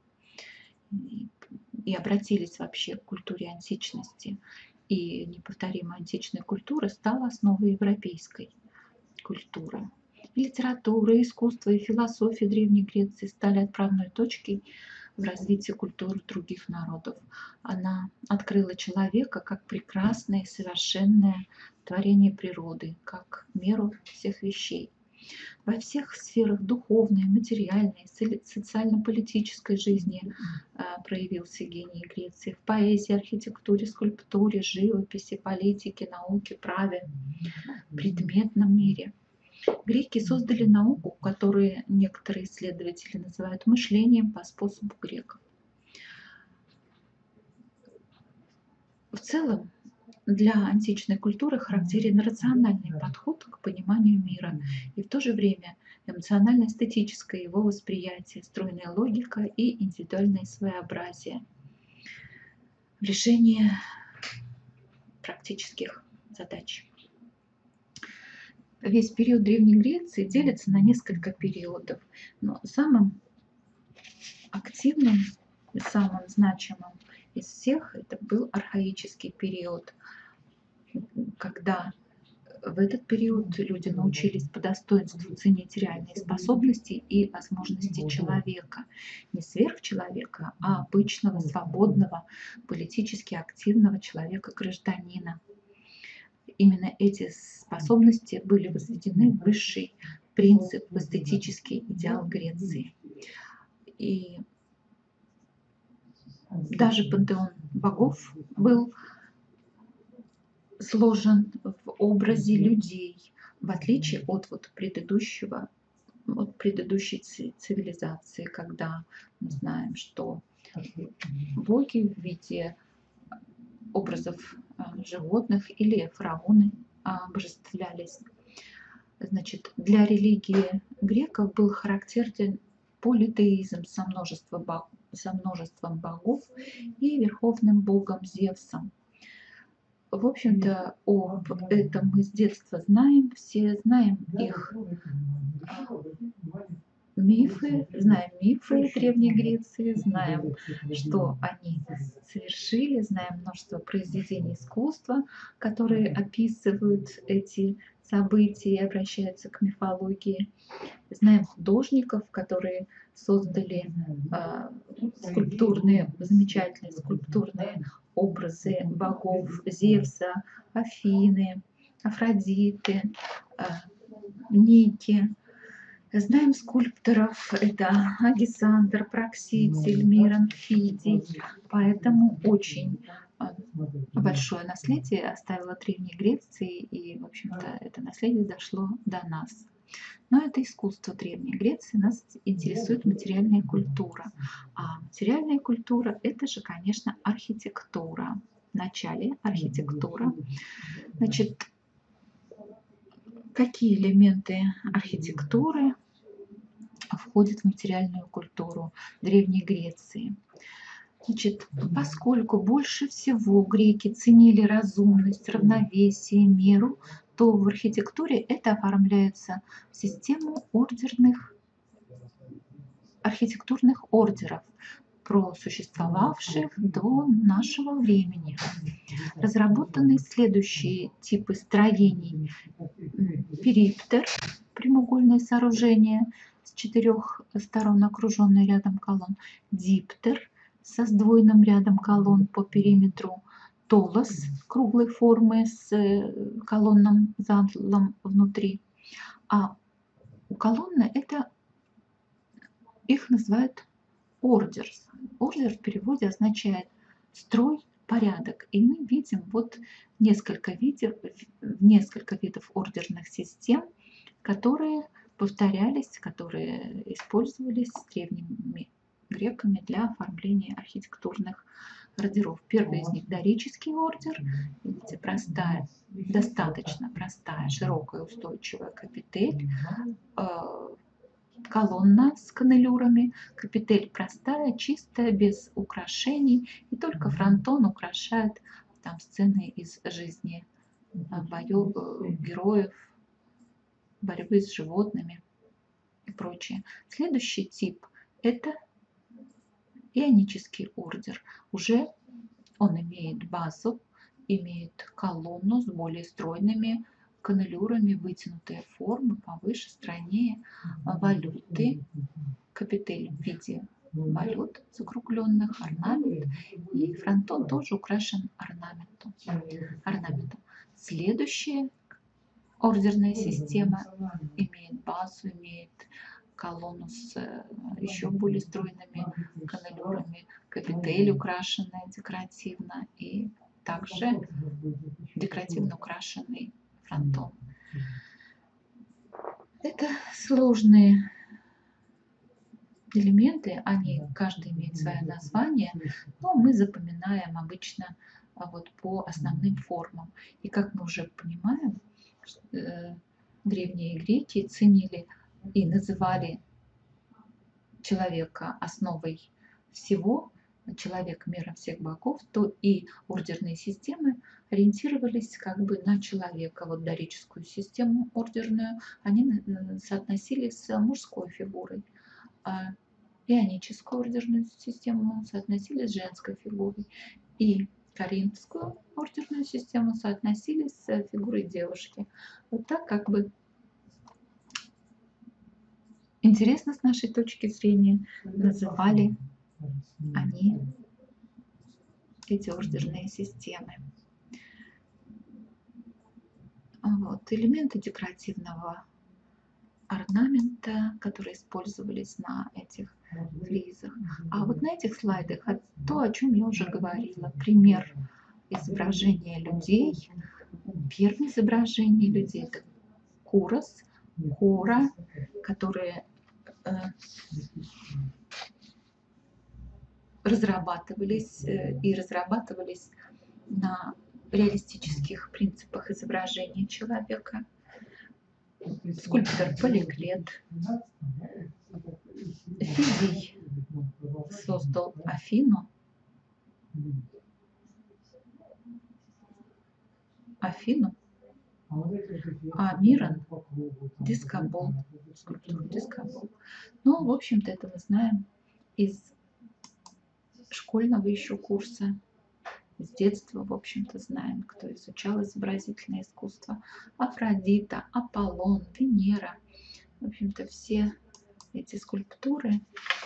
и обратились вообще к культуре античности. И неповторимая античная культура стала основой европейской культуры. И литература, и искусство, и философия Древней Греции стали отправной точкой в развитии культуры других народов. Она открыла человека как прекрасное и совершенное творение природы, как меру всех вещей. Во всех сферах духовной, материальной, социально-политической жизни проявился гений Греции. В поэзии, архитектуре, скульптуре, живописи, политике, науке, праве, предметном мире. Греки создали науку, которую некоторые исследователи называют мышлением по способу греков. В целом, для античной культуры характерен рациональный подход к пониманию мира и в то же время эмоционально-эстетическое его восприятие, стройная логика и индивидуальное своеобразие в решении практических задач. Весь период Древней Греции делится на несколько периодов, но самым активным и самым значимым из всех это был архаический период, когда в этот период люди научились по достоинству ценить реальные способности и возможности человека. Не сверхчеловека, а обычного, свободного, политически активного человека-гражданина. Именно эти способности были возведены в высший принцип, в эстетический идеал Греции. И даже пантеон богов был сложен в образе людей, в отличие от предыдущей цивилизации, когда мы знаем, что боги в виде образов животных или фараоны обожествлялись. Значит, для религии греков был характерен политеизм со множеством богов и верховным богом Зевсом. В общем-то, об этом мы с детства знаем, все знаем их мифы, знаем мифы Древней Греции, знаем, что они совершили, знаем множество произведений искусства, которые описывают эти события и обращаются к мифологии. Знаем художников, которые создали замечательные скульптурные образы богов Зевса, Афины, Афродиты, Ники. Знаем скульпторов, это Агисандр, Прокситель, Мирон, Фидий. Поэтому очень большое наследие оставила Древняя Греция, и, в общем-то, это наследие дошло до нас. Но это искусство Древней Греции, нас интересует материальная культура. А материальная культура – это же, конечно, архитектура. В начале архитектура. Значит, Какие элементы архитектуры входят в материальную культуру Древней Греции? Значит, поскольку больше всего греки ценили разумность, равновесие, меру, то в архитектуре это оформляется в систему архитектурных ордеров, просуществовавших до нашего времени. Разработаны следующие типы строений. Периптер, прямоугольное сооружение с 4 сторон, окруженное рядом колонн. Диптер со сдвоенным рядом колонн по периметру. Толос круглой формы с колонным залом внутри. А колонны это их называют ордерс. Ордер в переводе означает строй, порядок. И мы видим вот несколько видов ордерных систем, которые повторялись, которые использовались древними греками для оформления архитектурных ордеров. Первый из них дорический ордер. Видите, достаточно простая, широкая, устойчивая капитель, колонна с каннелюрами, капитель простая, чистая, без украшений, и только фронтон украшает там сцены из жизни героев, борьбы с животными и прочее. Следующий тип – это ионический ордер. Уже он имеет базу, имеет колонну с более стройными каннелюрами, вытянутые формы, повыше, стройнее, валюты, капитель в виде валют закругленных, орнамент, и фронтон тоже украшен орнаментом. Следующая ордерная система имеет базу, имеет колонну с еще более стройными каннелюрами, капитель украшенная декоративно и также декоративно украшенный фронтон. Это сложные элементы, они каждый имеет свое название, но мы запоминаем обычно вот по основным формам. И как мы уже понимаем, древние греки ценили и называли человека основой всего, человек мира всех богов, то и ордерные системы ориентировались как бы на человека. Вот дорическую систему ордерную они соотносили с мужской фигурой, а ионическую ордерную систему соотносили с женской фигурой, и коринфскую ордерную систему соотносили с фигурой девушки. Вот так как бы интересно с нашей точки зрения называли они эти ордерные системы. Вот. Элементы декоративного орнамента, которые использовались на этих фризах. А вот на этих слайдах то, о чем я уже говорила. Пример изображения людей. Первое изображение людей – это курос, кора, которые разрабатывались на реалистических принципах изображения человека. Скульптор Поликлет. Физий создал Афину. А Мирон Дискобол, скульптуру Дискобол. Ну, в общем-то, это мы знаем из школьного еще курса. С детства, в общем-то, знаем, кто изучал изобразительное искусство. Афродита, Аполлон, Венера. В общем-то, все эти скульптуры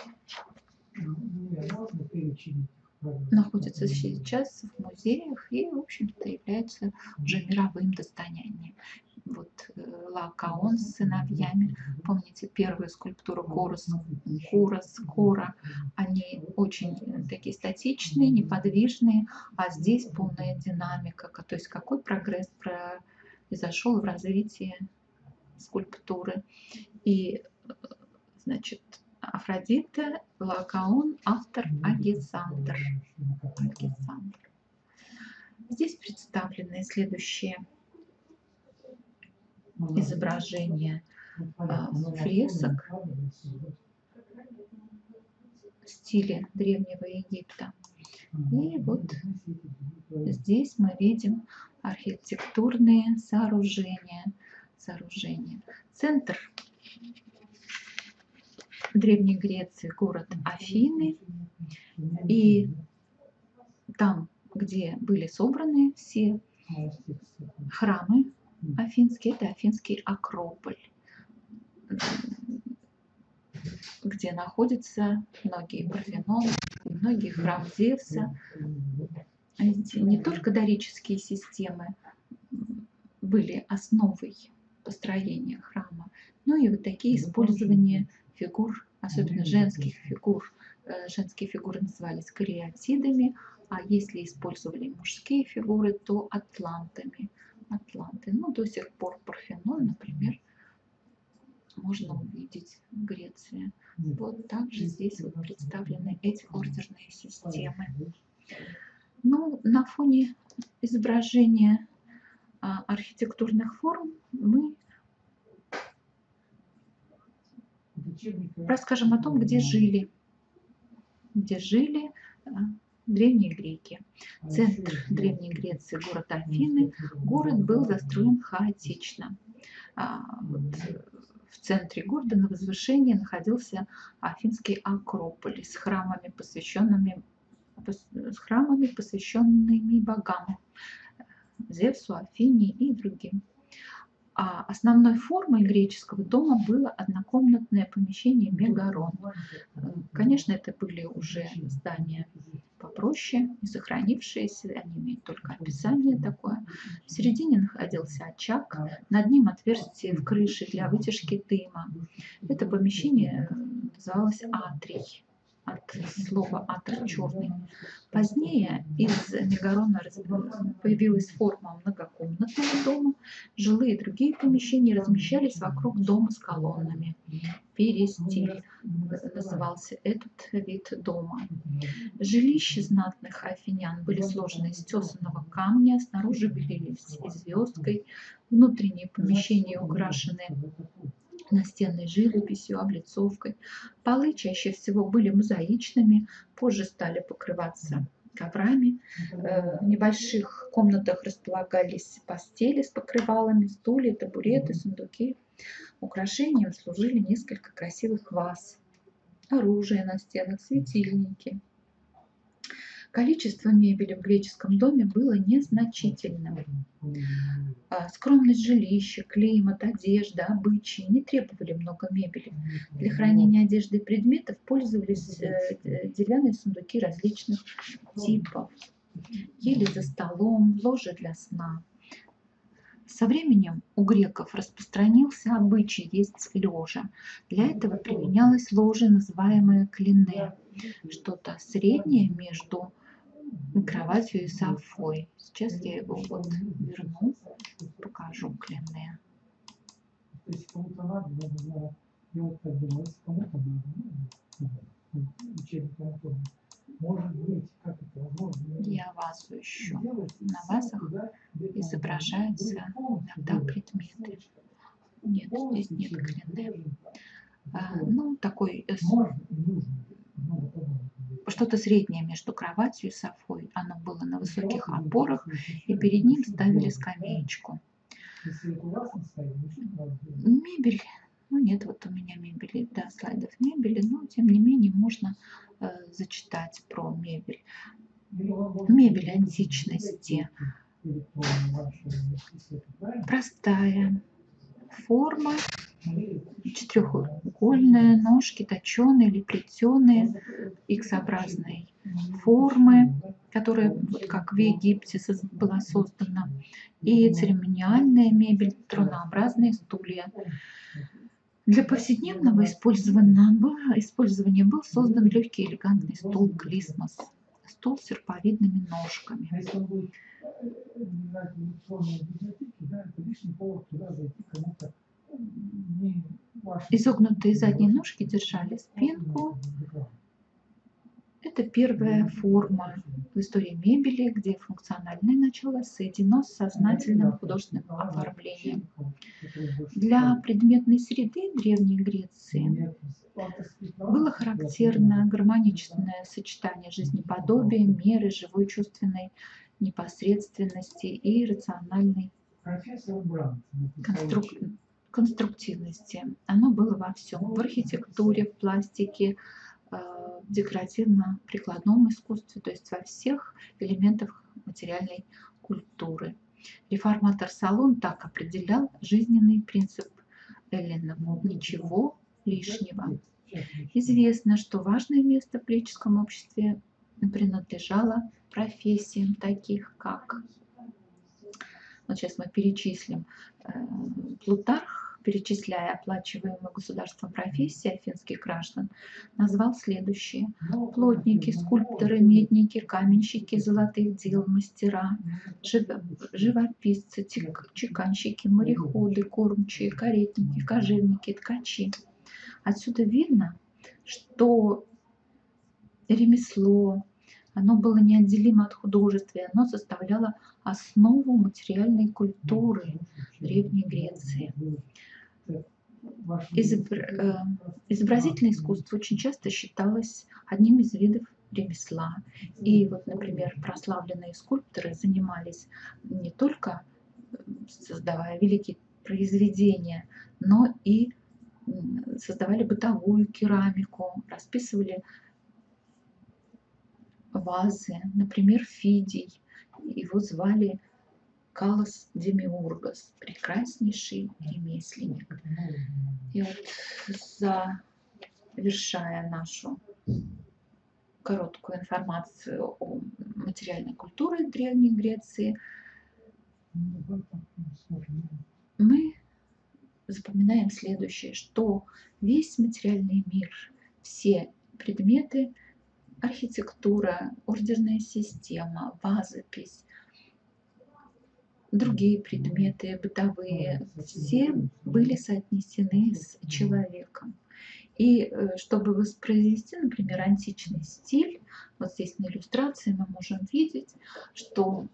находятся сейчас в музеях и, в общем-то, являются уже мировым достоянием. Вот Лаокоон с сыновьями, помните первую скульптуру Кора, они очень такие статичные, неподвижные, а здесь полная динамика, то есть какой прогресс произошел в развитии скульптуры. И, значит, Афродита, Лаокоон, автор Агисандр. Здесь представлены следующие изображение фресок в стиле Древнего Египта. И вот здесь мы видим архитектурные сооружения. Центр Древней Греции, город Афины. И там, где были собраны все храмы афинские, это Афинский Акрополь, где находятся многие Парфеноны, многие храмы Зевса. Не только дорические системы были основой построения храма, но и вот такие использования фигур, особенно женских фигур. Женские фигуры назывались кариатидами, а если использовали мужские фигуры, то атлантами. Ну, до сих пор Парфенон, например, можно увидеть в Греции. Вот также здесь вот представлены эти ордерные системы. Ну, на фоне изображения архитектурных форм мы расскажем о том, где жили древние греки. Центр Древней Греции, город Афины. Город был застроен хаотично. В центре города на возвышении находился Афинский Акрополь с храмами, посвященными богам Зевсу, Афине и другим. А основной формой греческого дома было однокомнатное помещение мегарон. Конечно, это были уже здания попроще, не сохранившиеся, они имеют только описание такое. В середине находился очаг, над ним отверстие в крыше для вытяжки дыма. Это помещение называлось атрий, от слова атр — черный. Позднее из мегарона появилась форма многокомнатного дома. Жилые и другие помещения размещались вокруг дома с колоннами. Перистиль назывался этот вид дома. Жилища знатных афинян были сложены из тесаного камня, снаружи белились звездкой, внутренние помещения украшены настенной живописью, облицовкой. Полы чаще всего были мозаичными, позже стали покрываться коврами. В небольших комнатах располагались постели с покрывалами, стулья, табуреты, сундуки. Украшением служили несколько красивых ваз, оружие на стенах, светильники. Количество мебели в греческом доме было незначительным. Скромность жилища, климат, одежда, обычаи не требовали много мебели. Для хранения одежды и предметов пользовались деревянные сундуки различных типов. Ели за столом, ложе для сна. Со временем у греков распространился обычай есть лежа. Для этого применялось ложе, называемое клине, что-то среднее между кроватью и софой. Сейчас я его вот верну, покажу клине. Я вазу ищу. На вазах изображаются иногда предметы. Нет, здесь нет клине. Ну, такой что-то среднее между кроватью и софой. Оно было на высоких опорах, и перед ним ставили скамеечку. Мебель. Ну, нет, вот у меня мебели, да, слайдов мебели, но тем не менее можно зачитать про мебель. Мебель античности. Простая форма, четырехугольная, ножки точеные или плетеные, X-образной формы, которая, вот как в Египте, была создана, и церемониальная мебель, тронообразные стулья. Для повседневного использования был создан легкий элегантный стул клисмос, стул с серповидными ножками. Изогнутые задние ножки держали спинку. Это первая форма в истории мебели, где функциональное начало соединено с сознательным художественным оформлением. Для предметной среды Древней Греции было характерно гармоничное сочетание жизнеподобия, меры, живой чувственной непосредственности и рациональной конструктивности. Оно было во всем: в архитектуре, в пластике, в декоративно-прикладном искусстве, то есть во всех элементах материальной культуры. Реформатор Солон так определял жизненный принцип эллинов: ничего лишнего. Известно, что важное место в греческом обществе принадлежало профессиям, таких как... Вот сейчас мы перечислим. Плутарх, перечисляя оплачиваемые государством профессии афинских граждан, назвал следующие: плотники, скульпторы, медники, каменщики золотых дел, мастера, живописцы, чеканщики, мореходы, кормчие, каретники, кожевники, ткачи. Отсюда видно, что ремесло, оно было неотделимо от художества, и оно составляло основу материальной культуры Древней Греции. Изобразительное искусство очень часто считалось одним из видов ремесла. И вот, например, прославленные скульпторы занимались не только создавая великие произведения, но и создавали бытовую керамику, расписывали вазы. Например, Фидий, его звали Калос Демиургос, прекраснейший ремесленник. И вот, завершая нашу короткую информацию о материальной культуре Древней Греции, мы запоминаем следующее, что весь материальный мир, все предметы, архитектура, ордерная система, вазопись, другие предметы бытовые, все были соотнесены с человеком. И чтобы воспроизвести, например, античный стиль, вот здесь на иллюстрации мы можем видеть, что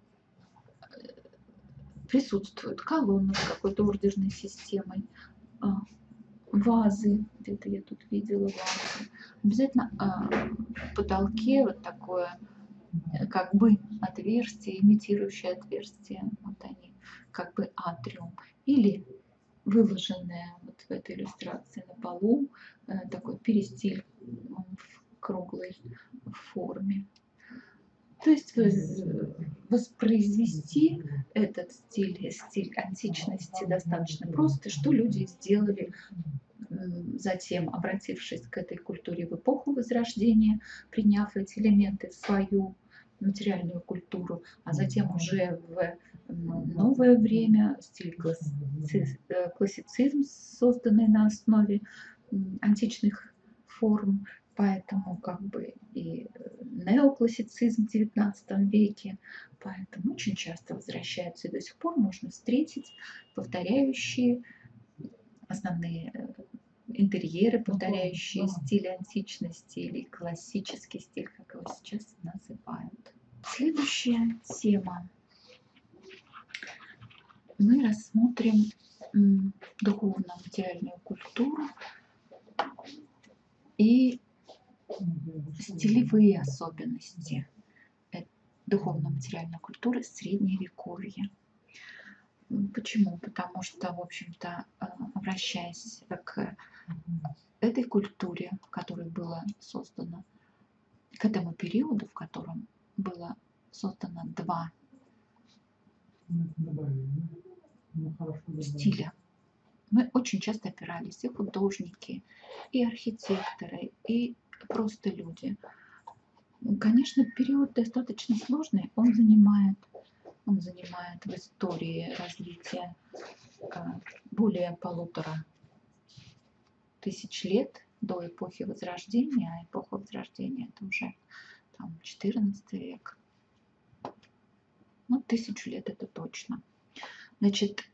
присутствует колонна с какой-то ордерной системой, вазы, где-то я тут видела вазы. Обязательно в потолке вот такое как бы отверстие, имитирующее отверстие, вот они, как бы атриум, или выложенное вот в этой иллюстрации на полу такой перистиль в круглой форме. То есть воспроизвести этот стиль античности достаточно просто, что люди сделали затем, обратившись к этой культуре в эпоху Возрождения, приняв эти элементы в свою материальную культуру, а затем уже в новое время стиль классицизм, созданный на основе античных форм, поэтому как бы и неоклассицизм в XIX веке, поэтому очень часто возвращаются, и до сих пор можно встретить повторяющие основные интерьеры, повторяющие стиль античности или классический стиль, как его сейчас называют. Следующая тема. Мы рассмотрим духовно-материальную культуру и стилевые особенности духовно-материальной культуры Средневековья. Почему? Потому что, в общем-то, обращаясь к этой культуре, которая была создана, к этому периоду, в котором было создано два стиля, мы очень часто опирались, и художники, и архитекторы, и просто люди. Конечно, период достаточно сложный, он занимает в истории развития более 1500 лет до эпохи Возрождения, а эпоха Возрождения это уже там, 14 век. Ну, 1000 лет это точно. Значит,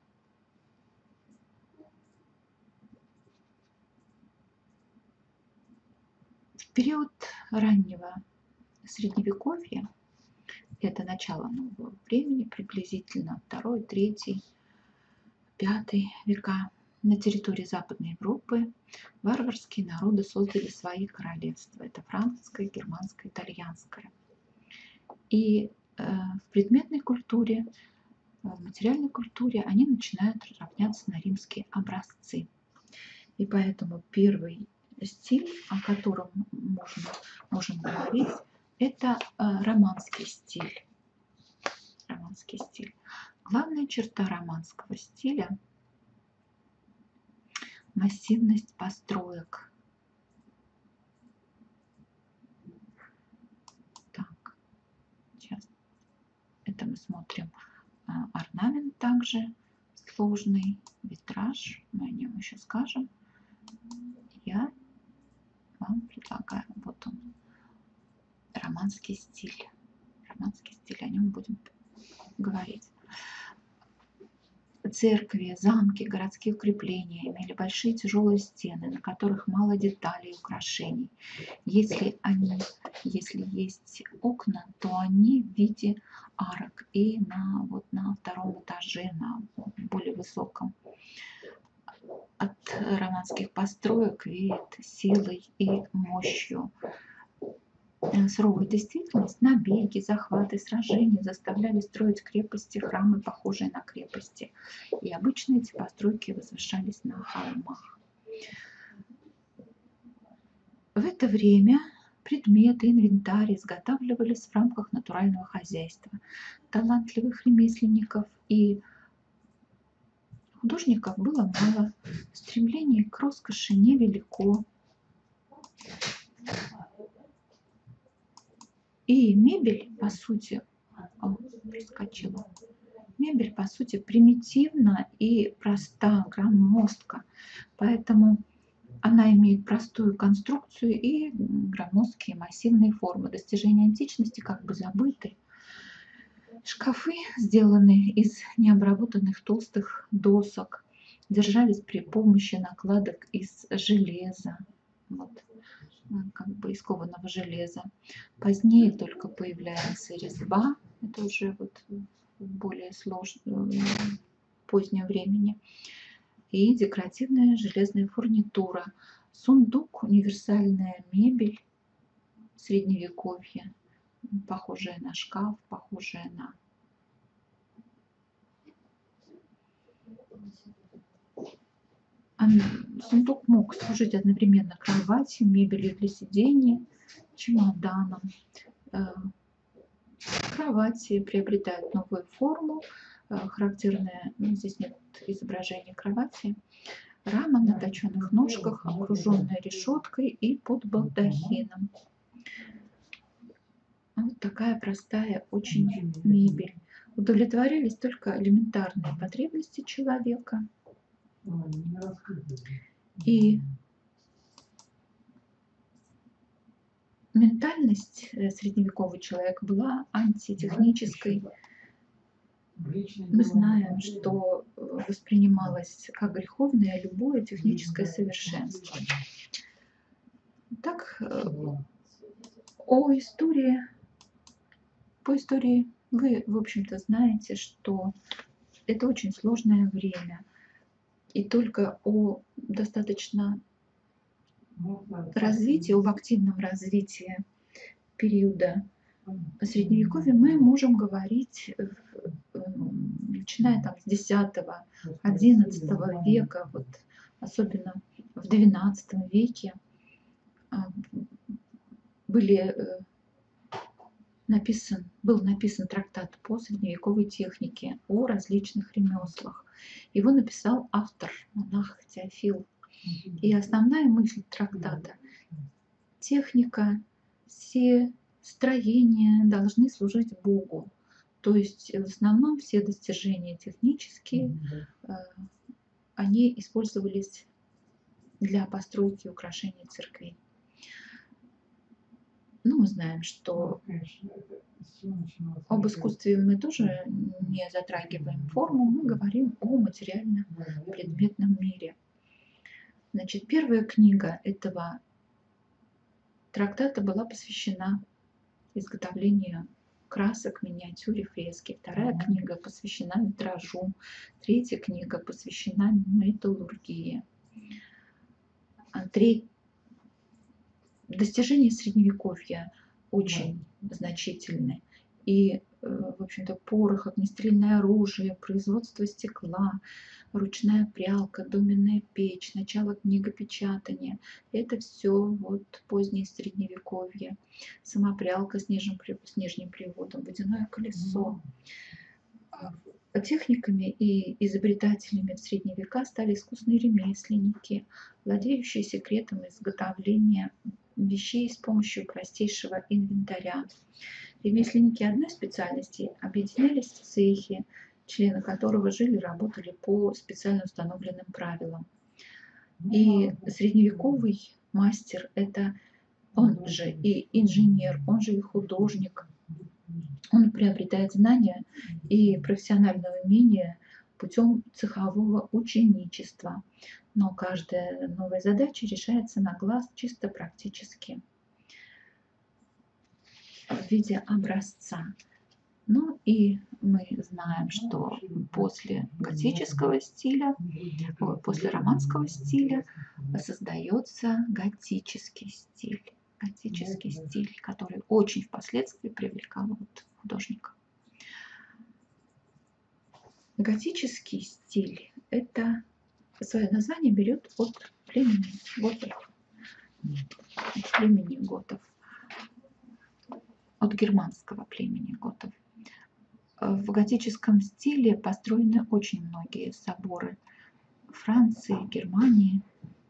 в период раннего Средневековья, это начало нового времени, приблизительно 2-3 V века. На территории Западной Европы варварские народы создали свои королевства. Это франкское, германское, итальянское. И в предметной культуре, в материальной культуре они начинают равняться на римские образцы. И поэтому первый стиль, о котором можем говорить, это романский стиль. Романский стиль. Главная черта романского стиля – массивность построек. Так, сейчас это мы смотрим. Орнамент также сложный, витраж, мы о нем еще скажем. Я вам предлагаю, вот он, романский стиль. Романский стиль, о нем будем говорить. Церкви, замки, городские укрепления имели большие тяжелые стены, на которых мало деталей и украшений. Если есть окна, то они в виде арок и на втором этаже, на более высоком. От романских построек веет силой и мощью. Суровая действительность, набеги, захваты, сражения заставляли строить крепости, храмы, похожие на крепости. И обычно эти постройки возвышались на холмах. В это время предметы, инвентарь изготавливались в рамках натурального хозяйства. Талантливых ремесленников и художников было мало, стремление к роскоши невелико. И мебель, по сути, примитивна и проста, громоздка. Поэтому она имеет простую конструкцию и громоздкие массивные формы. Достижения античности как бы забыты. Шкафы, сделанные из необработанных толстых досок, держались при помощи накладок из железа. Вот. Как бы из кованого железа. Позднее только появляется резьба, это уже вот в более сложном, позднем времени, и декоративная железная фурнитура. Сундук, универсальная мебель средневековья, похожая на шкаф, похожая на сундук мог служить одновременно кроватью, мебелью для сидения, чемоданом. Кровати приобретают новую форму, характерная, здесь нет изображения кровати, рама на точенных ножках, окруженная решеткой и под балдахином. Вот такая простая очень мебель. Удовлетворялись только элементарные потребности человека. И ментальность средневекового человека была антитехнической. Мы знаем, что воспринималось как греховное любое техническое совершенство. Так, по истории вы, в общем-то, знаете, что это очень сложное время. И только о достаточно об активном развитии периода Средневековья мы можем говорить, начиная там с X-XI века, вот, особенно в XII веке, был написан трактат по средневековой технике о различных ремеслах. Его написал автор, монах Теофил. И основная мысль трактата – техника, все строения должны служить Богу. То есть в основном все достижения технические, они использовались для постройки и украшения церквей. Ну, мы знаем, что об искусстве мы тоже не затрагиваем форму, мы говорим о материально-предметном мире. Значит, первая книга этого трактата была посвящена изготовлению красок, миниатюре, фреске. Вторая книга посвящена витражу. Третья книга посвящена металлургии. Достижения Средневековья очень значительны. И, в общем-то, порох, огнестрельное оружие, производство стекла, ручная прялка, доменная печь, начало книгопечатания. Это все вот позднее Средневековье. Самопрялка с нижним приводом, водяное колесо. Техниками и изобретателями в средние века стали искусные ремесленники, владеющие секретом изготовления вещей с помощью простейшего инвентаря. Ремесленники одной специальности объединялись в цехи, члены которого жили и работали по специально установленным правилам. И средневековый мастер – это он же и инженер, он же и художник. Он приобретает знания и профессиональное умение путем цехового ученичества. Но каждая новая задача решается на глаз чисто практически в виде образца. Ну и мы знаем, что после готического стиля, после романского стиля создается готический стиль. Готический стиль, который очень впоследствии привлекал художников. Готический стиль – это свое название берет от племени готов. От племени готов. От германского племени готов. В готическом стиле построены очень многие соборы Франции, Германии.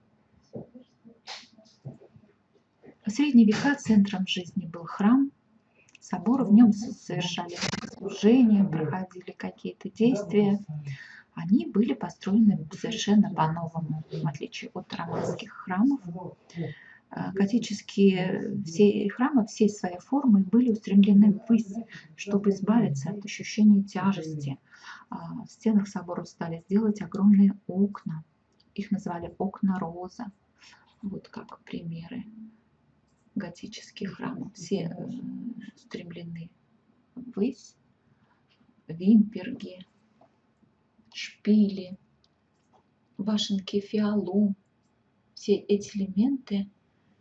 В средние века центром жизни был храм. Собор, в нем совершали служения, проходили какие-то действия. Они были построены совершенно по-новому, в отличие от романских храмов. Готические все храмы, всей своей формой были устремлены ввысь, чтобы избавиться от ощущения тяжести. В стенах соборов стали делать огромные окна. Их назвали окна роза. Вот как примеры готических храмов. Все устремлены ввысь. Вимперги, шпили, башенки фиалу. Все эти элементы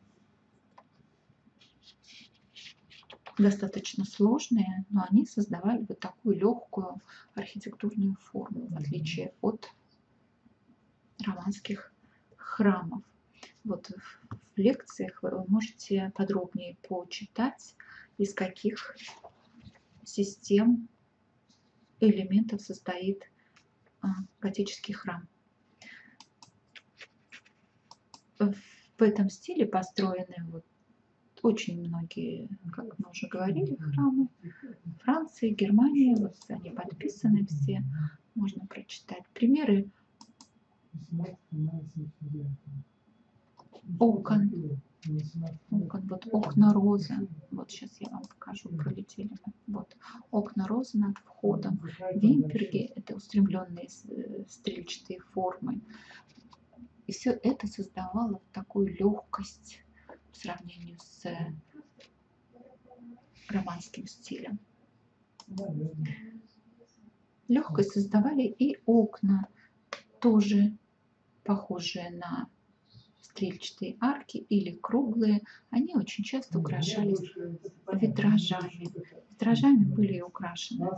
достаточно сложные, но они создавали вот такую легкую архитектурную форму, в отличие от романских храмов. Вот в лекциях вы можете подробнее почитать, из каких систем элементов состоит готический храм. В этом стиле построены вот очень многие, как мы уже говорили, храмы Франции, Германии. Вот они подписаны все, можно прочитать. Примеры окон. Вот окна роза. Вот сейчас я вам покажу, пролетели мы. Вот окна розы над входом. Вимперги – это устремленные стрельчатые формы. И все это создавало такую легкость в сравнении с романским стилем. Легкость создавали и окна, тоже похожие на стрельчатые арки или круглые. Они очень часто украшались витражами. Витражами были украшены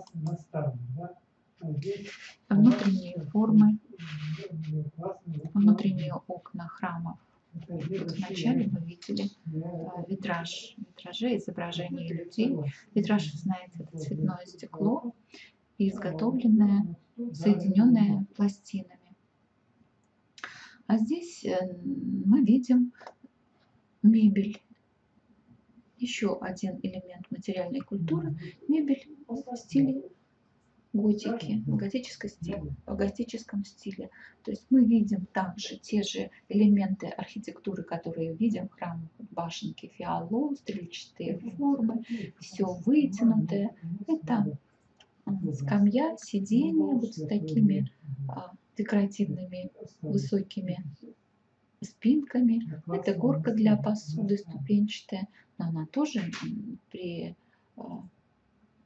внутренние формы, внутренние окна храмов. Вот вначале мы видели витражи, изображения людей. Витраж, знаете, это цветное стекло, изготовленное, соединенное пластинами. А здесь мы видим мебель. Еще один элемент материальной культуры – мебель в стиле готики, в готическом стиле. То есть мы видим также те же элементы архитектуры, которые видим в храмах: башенки фиалу, стрельчатые формы, все вытянутое. Это скамья, сиденье вот с такими декоративными высокими спинками. Это горка для посуды ступенчатая, но она тоже при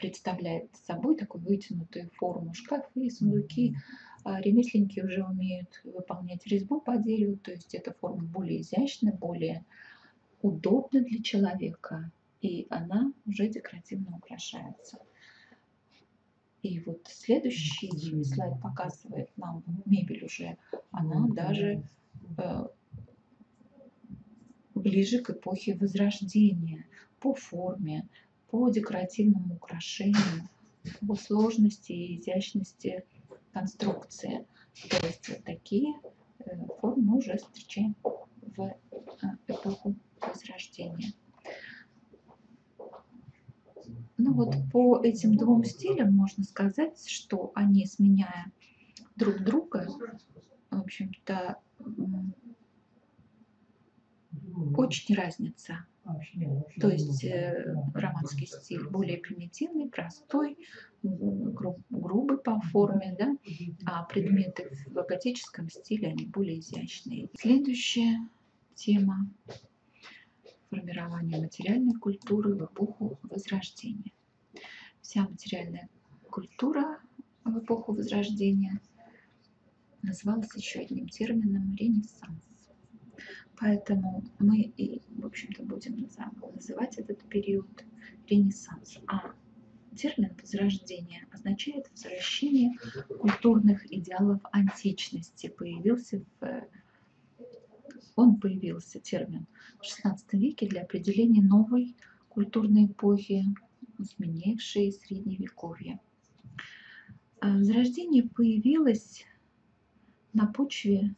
представляет собой такую вытянутую форму. Шкафы, сундуки. Ремесленники уже умеют выполнять резьбу по дереву, то есть эта форма более изящная, более удобна для человека, и она уже декоративно украшается. И вот следующий слайд показывает нам мебель уже, она даже ближе к эпохе Возрождения по форме, по декоративному украшению, по сложности и изящности конструкции. То есть вот такие формы мы уже встречаем в эпоху Возрождения. Ну вот по этим двум стилям можно сказать, что они, сменяя друг друга, в общем-то, очень разнятся. То есть романский стиль более примитивный, простой, грубый по форме, да? А предметы в готическом стиле, они более изящные. Следующая тема — формирование материальной культуры в эпоху Возрождения. Вся материальная культура в эпоху Возрождения называлась еще одним термином — Ренессанс. Поэтому мы и, в общем-то, будем называть этот период Ренессанс. А термин Возрождение означает возвращение культурных идеалов античности. Появился термин в XVI веке для определения новой культурной эпохи, сменившей Средневековье. Возрождение появилось на почве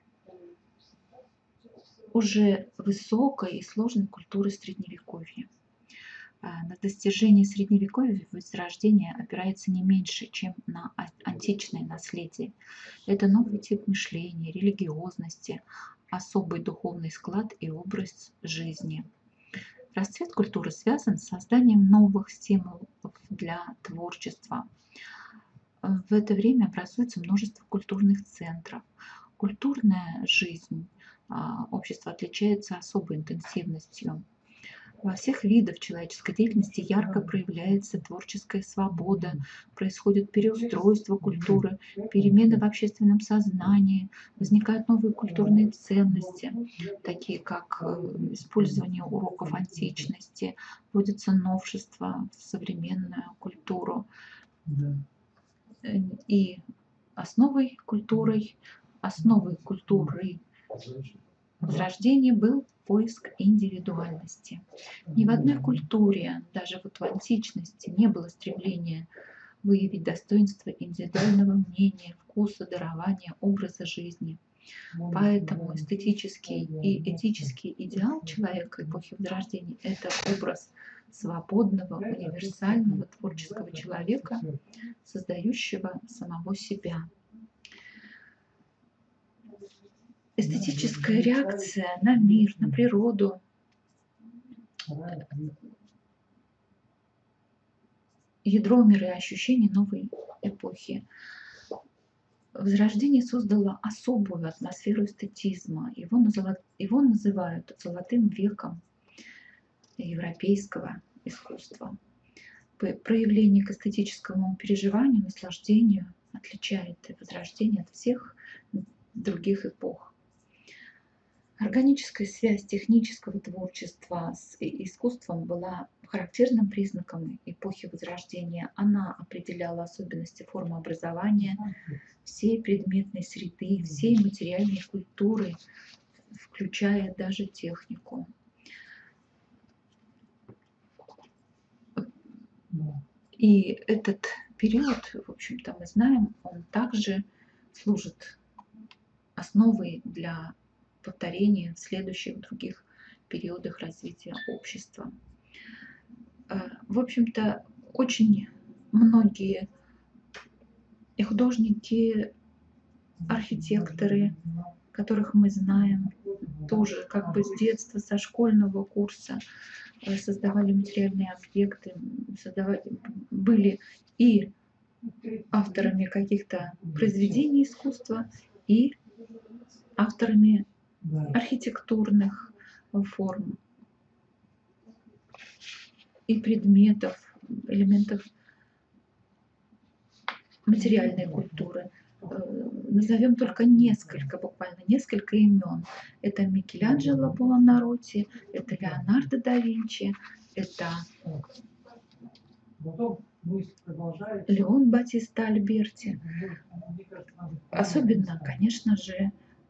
уже высокой и сложной культуры Средневековья. На достижение Средневековья Возрождение опирается не меньше, чем на античное наследие. Это новый тип мышления, религиозности, особый духовный склад и образ жизни. Расцвет культуры связан с созданием новых стимулов для творчества. В это время образуется множество культурных центров. Культурная жизнь общества отличается особой интенсивностью. Во всех видах человеческой деятельности ярко проявляется творческая свобода, происходит переустройство культуры, перемены в общественном сознании, возникают новые культурные ценности, такие как использование уроков античности, вводятся новшества в современную культуру. И основой культуры Возрождения был поиск индивидуальности. Ни в одной культуре, даже вот в античности, не было стремления выявить достоинство индивидуального мнения, вкуса, дарования, образа жизни. Поэтому эстетический и этический идеал человека эпохи Возрождения — это образ свободного, универсального творческого человека, создающего самого себя. Эстетическая реакция на мир, на природу — ядро мироощущения новой эпохи. Возрождение создало особую атмосферу эстетизма. Его называют золотым веком европейского искусства. Проявление к эстетическому переживанию, наслаждению отличает Возрождение от всех других эпох. Органическая связь технического творчества с искусством была характерным признаком эпохи Возрождения. Она определяла особенности формообразования всей предметной среды, всей материальной культуры, включая даже технику. И этот период, в общем-то, мы знаем, он также служит основой для повторения в следующих других периодах развития общества. В общем-то, очень многие и художники, архитекторы, которых мы знаем, тоже как бы с детства, со школьного курса создавали материальные объекты, были и авторами каких-то произведений искусства, и авторами архитектурных форм и предметов, элементов материальной культуры. Назовем только несколько, буквально несколько имен. Это Микеланджело Буонаротти, это Леонардо да Винчи, это Леон Батиста Альберти. Особенно, конечно же,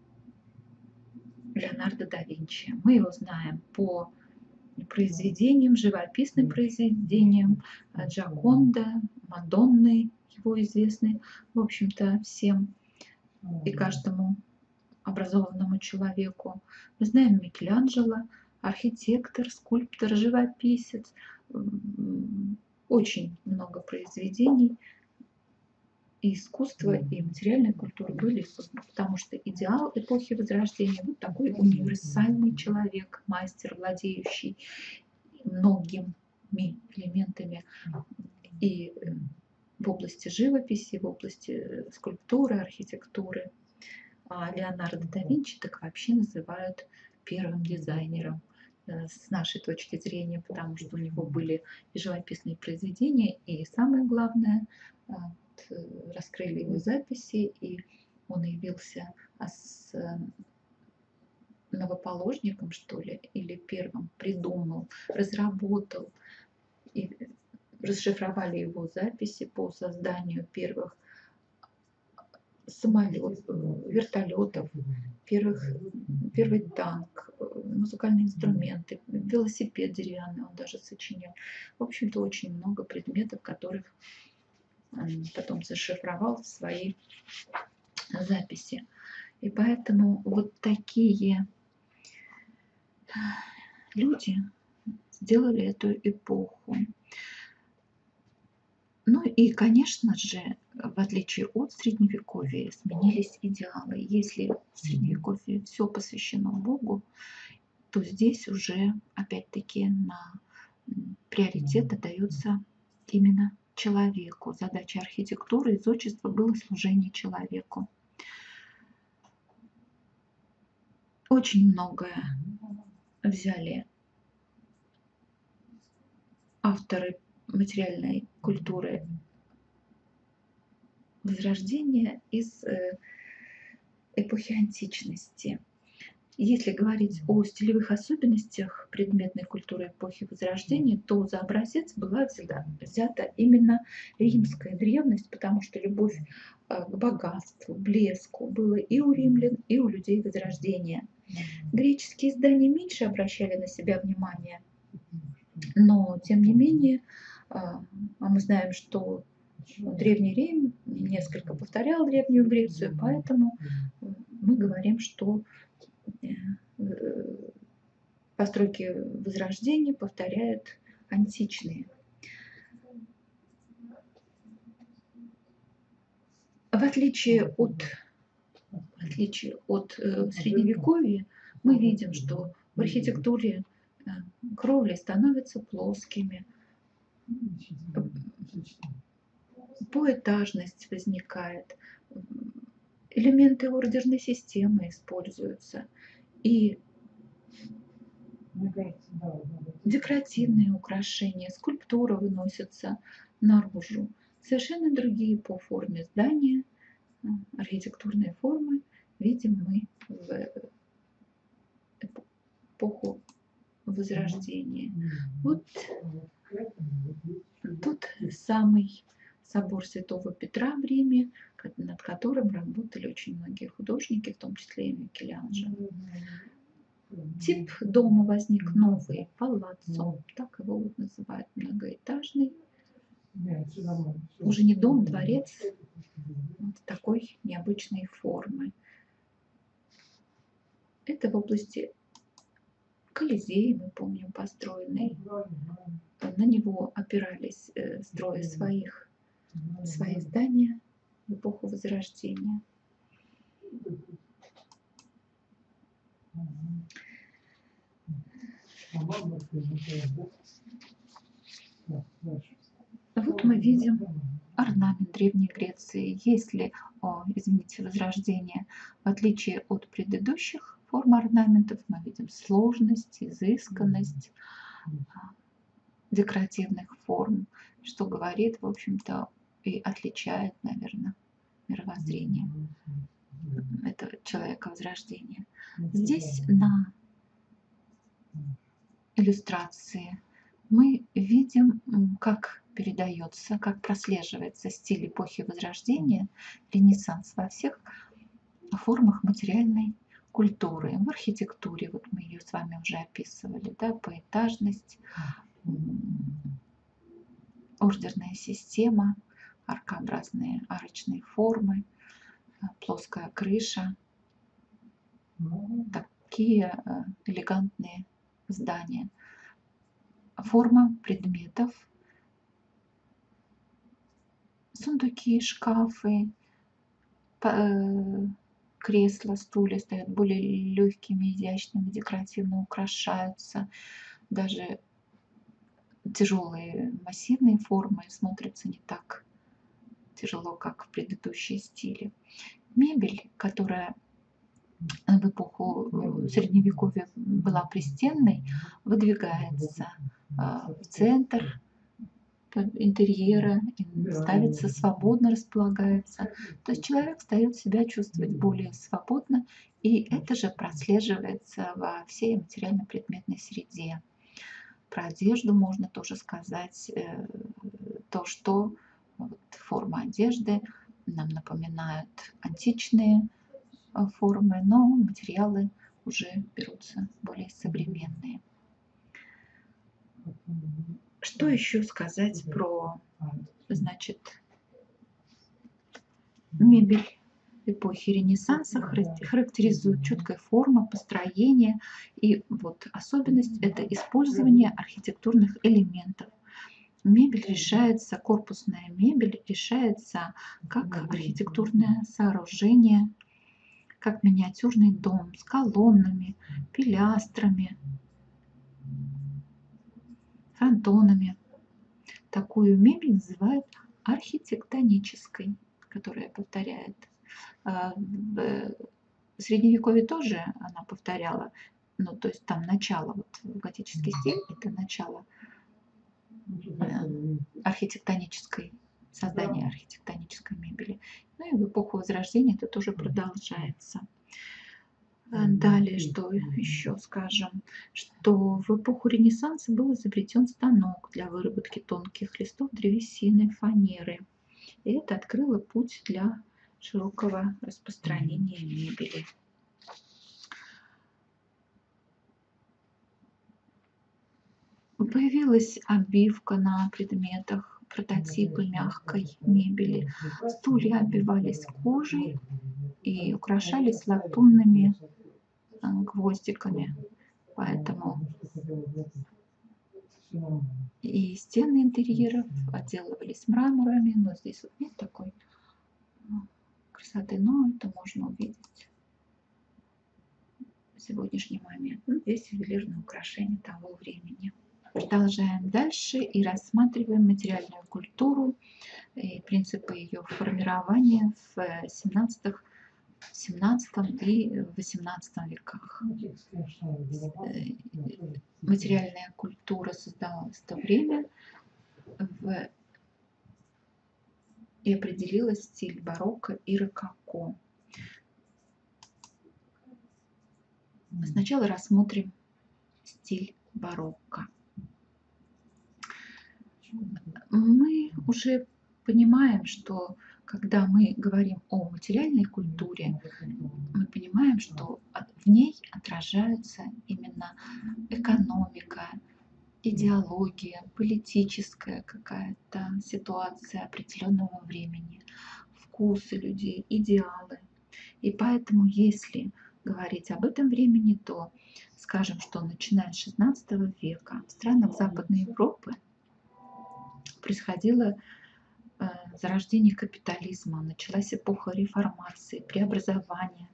Леонардо да Винчи. Мы его знаем по произведениям, живописным произведениям Джаконда, Мадонны, его известны, в общем-то, всем и каждому образованному человеку. Мы знаем Микеланджело, архитектор, скульптор, живописец. Очень много произведений и искусства, и материальной культуры были созданы, потому что идеал эпохи Возрождения вот такой универсальный человек, мастер, владеющий многими элементами и в области живописи, в области скульптуры, архитектуры. А Леонардо да Винчи так вообще называют первым дизайнером с нашей точки зрения, потому что у него были и живописные произведения, и самое главное, раскрыли его записи, и он явился с новоположником, что ли, или первым придумал, разработал и расшифровали его записи по созданию первых самолетов, вертолетов, первый танк, музыкальные инструменты, велосипед деревянный он даже сочинял. В общем-то, очень много предметов, которых он потом зашифровал в свои записи. И поэтому вот такие люди сделали эту эпоху. Ну и, конечно же, в отличие от Средневековья, сменились идеалы. Если в Средневековье все посвящено Богу, то здесь уже, опять-таки, на приоритет отдается именно человеку. Задача архитектуры и зодчества было служение человеку. Очень многое взяли авторы материальной культуры Возрождения из эпохи античности. Если говорить о стилевых особенностях предметной культуры эпохи Возрождения, то за образец была взята именно римская древность, потому что любовь к богатству, блеску было и у римлян, и у людей Возрождения. Греческие издания меньше обращали на себя внимание, но тем не менее, мы знаем, что Древний Рим несколько повторял Древнюю Грецию, поэтому мы говорим, что постройки Возрождения повторяют античные. В отличие от Средневековья, мы видим, что в архитектуре кровли становятся плоскими, поэтажность возникает, элементы ордерной системы используются, и декоративные украшения, скульптура выносятся наружу. Совершенно другие по форме здания, архитектурные формы видим мы в эпоху Возрождения. Вот тот самый собор Святого Петра в Риме, над которым работали очень многие художники, в том числе и Микеланджело. Тип дома возник новый, палаццо, так его вот называют, многоэтажный. Уже не дом, дворец, вот такой необычной формы. Это в области Колизея, мы помним, построенный. На него опирались, строя свои здания в эпоху Возрождения. Вот мы видим орнамент Древней Греции. Если, Возрождения, в отличие от предыдущих форм орнаментов, мы видим сложность, изысканность, декоративных форм, что говорит, в общем-то, и отличает, наверное, мировоззрение этого человека Возрождения. Здесь на иллюстрации мы видим, как передается, как прослеживается стиль эпохи Возрождения, Ренессанс во всех формах материальной культуры. В архитектуре, вот мы ее с вами уже описывали, да, поэтажность, ордерная система, аркообразные арочные формы, плоская крыша, такие элегантные здания. Форма предметов, сундуки, шкафы, кресла, стулья стоят более легкими, изящными, декоративно украшаются. Даже тяжелые массивные формы смотрятся не так тяжело, как в предыдущие стили. Мебель, которая в эпоху Средневековья была пристенной, выдвигается в центр интерьера, ставится свободно, располагается. То есть человек стает себя чувствовать более свободно, и это же прослеживается во всей материально-предметной среде. Про одежду можно тоже сказать то, что вот, форма одежды нам напоминают античные формы, но материалы уже берутся более современные. Что еще сказать про, значит, мебель эпохи Ренессанса? Характеризует четкая форма, построение, и вот особенность – это использование архитектурных элементов. Мебель решается, корпусная мебель решается как архитектурное сооружение, как миниатюрный дом с колоннами, пилястрами, фронтонами. Такую мебель называют архитектонической, которая повторяет. В Средневековье тоже она повторяла, ну, то есть там начало, вот готический стиль – это начало архитектонической, создания архитектонической мебели. Ну и в эпоху Возрождения это тоже продолжается. Далее, что еще скажем, что в эпоху Ренессанса был изобретен станок для выработки тонких листов древесины, фанеры. И это открыло путь для широкого распространения мебели. Появилась обивка на предметах, прототипы мягкой мебели. Стулья обивались кожей и украшались латунными гвоздиками. Поэтому и стены интерьеров отделывались мраморами, но здесь вот нет такой красоты, но это можно увидеть в сегодняшний момент. Ну, здесь ювелирные украшения того времени. Продолжаем дальше и рассматриваем материальную культуру и принципы ее формирования в 17 и 18 веках. Материальная культура создавалась в то время и определила стиль барокко и рококо. Сначала рассмотрим стиль барокко. Мы уже понимаем, что когда мы говорим о материальной культуре, мы понимаем, что в ней отражаются именно экономика, идеология, политическая какая-то ситуация определенного времени, вкусы людей, идеалы. И поэтому, если говорить об этом времени, то скажем, что начиная с XVI века в странах Западной Европы происходило зарождение капитализма, началась эпоха реформации, преобразования.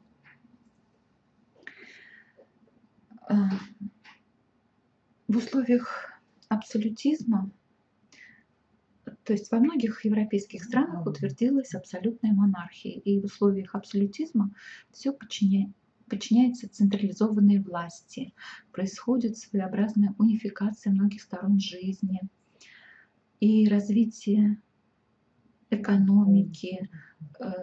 В условиях абсолютизма, то есть во многих европейских странах утвердилась абсолютная монархия, и в условиях абсолютизма все подчиняется централизованной власти, происходит своеобразная унификация многих сторон жизни и развитие экономики, э,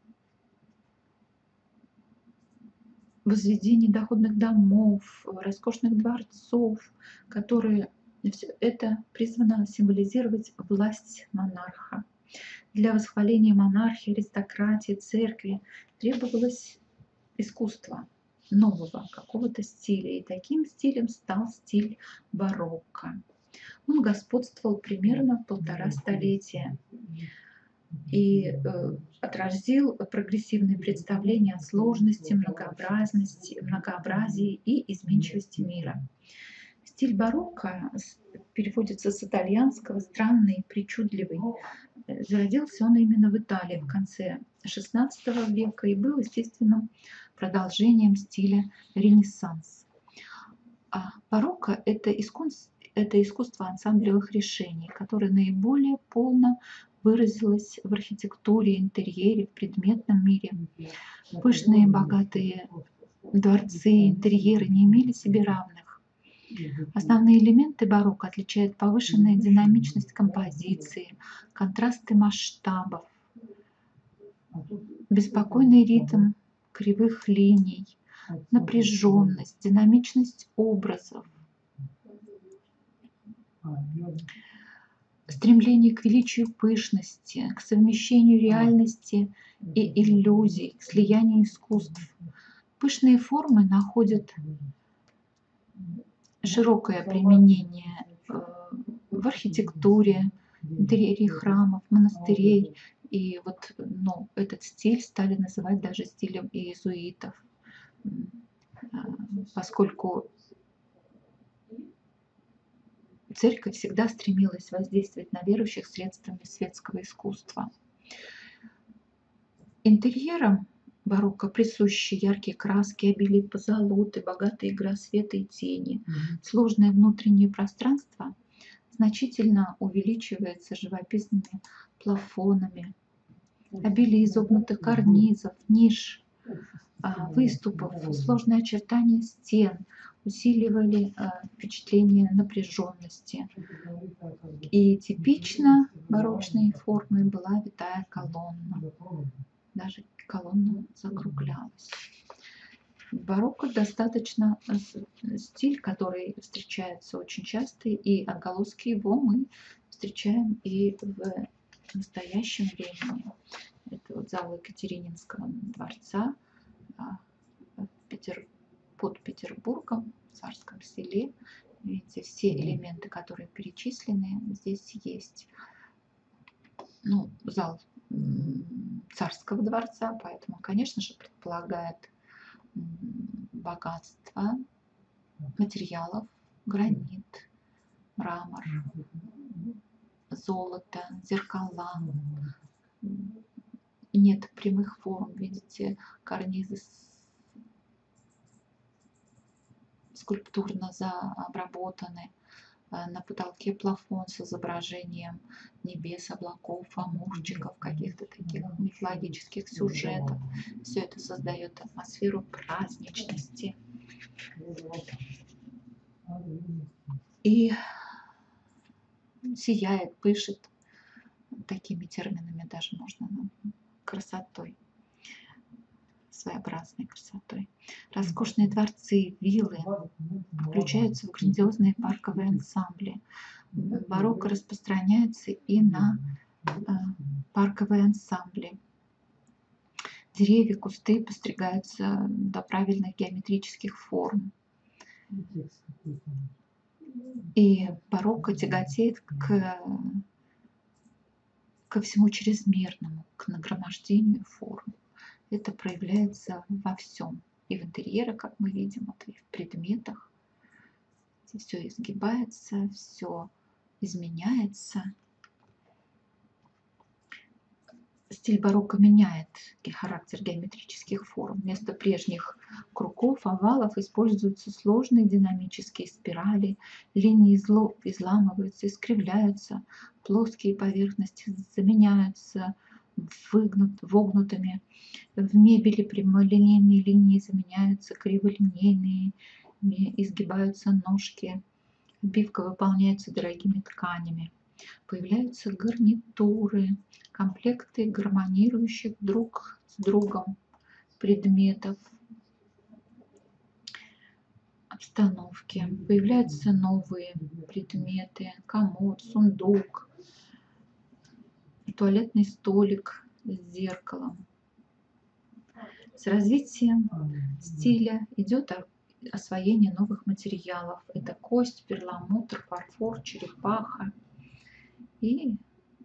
возведение доходных домов, роскошных дворцов, которые все это призвано символизировать власть монарха. Для восхваления монархии, аристократии, церкви требовалось искусство нового какого-то стиля. И таким стилем стал стиль барокко. Он господствовал примерно 1,5 столетия и отразил прогрессивные представления о сложности, многообразии и изменчивости мира. Стиль барокко переводится с итальянского «странный, причудливый». Зародился он именно в Италии в конце XVI века и был естественным продолжением стиля Ренессанс. А барокко – это искусство ансамблевых решений, которое наиболее полно выразилось в архитектуре, интерьере, в предметном мире. Пышные, богатые дворцы, интерьеры не имели себе равных. Основные элементы барокко отличают повышенная динамичность композиции, контрасты масштабов, беспокойный ритм кривых линий, напряженность, динамичность образов, стремление к величию пышности, к совмещению реальности и иллюзий, к слиянию искусств. Пышные формы находят широкое применение в архитектуре, интерьере храмов, монастырей. И вот этот стиль стали называть даже стилем иезуитов, поскольку церковь всегда стремилась воздействовать на верующих средствами светского искусства. Интерьерам барокко присущи яркие краски, обилие позолоты, богатая игра света и тени. Сложное внутреннее пространство значительно увеличивается живописными плафонами, обилие изогнутых карнизов, ниш, выступов, сложные очертания стен усиливали впечатление напряженности. И типично барочной формой была витая колонна. Даже колонна закруглялась. В барокко достаточно стиль, который встречается очень часто, и отголоски его мы встречаем и в настоящем времени. Это вот зал Екатерининского дворца под Петербургом, в Царском селе. Видите, все элементы, которые перечислены, здесь есть. Зал Царского дворца, поэтому, конечно же, предполагает богатство материалов: гранит, мрамор, золото, зеркала. Нет прямых форм, видите, карнизы скульптурно обработаны. На потолке плафон с изображением небес, облаков, амурчиков, каких-то таких мифологических сюжетов. Все это создает атмосферу праздничности. И сияет, пышет, такими терминами даже можно, красотой, своеобразной красотой. Роскошные дворцы, виллы включаются в грандиозные парковые ансамбли. Барокко распространяется и на парковые ансамбли. Деревья, кусты постригаются до правильных геометрических форм. И барокко тяготеет ко всему чрезмерному, к нагромождению форм. Это проявляется во всем. И в интерьере, как мы видим, и в предметах. Все изгибается, все изменяется. Стиль барокко меняет характер геометрических форм. Вместо прежних кругов, овалов используются сложные динамические спирали, линии изламываются, искривляются, плоские поверхности заменяются вогнутыми. В мебели прямолинейные линии заменяются криволинейными, изгибаются ножки. Обивка выполняется дорогими тканями. Появляются гарнитуры, комплекты гармонирующих друг с другом предметов, обстановки. Появляются новые предметы: комод, сундук, туалетный столик с зеркалом. С развитием стиля идет освоение новых материалов. Это кость, перламутр, фарфор, черепаха. И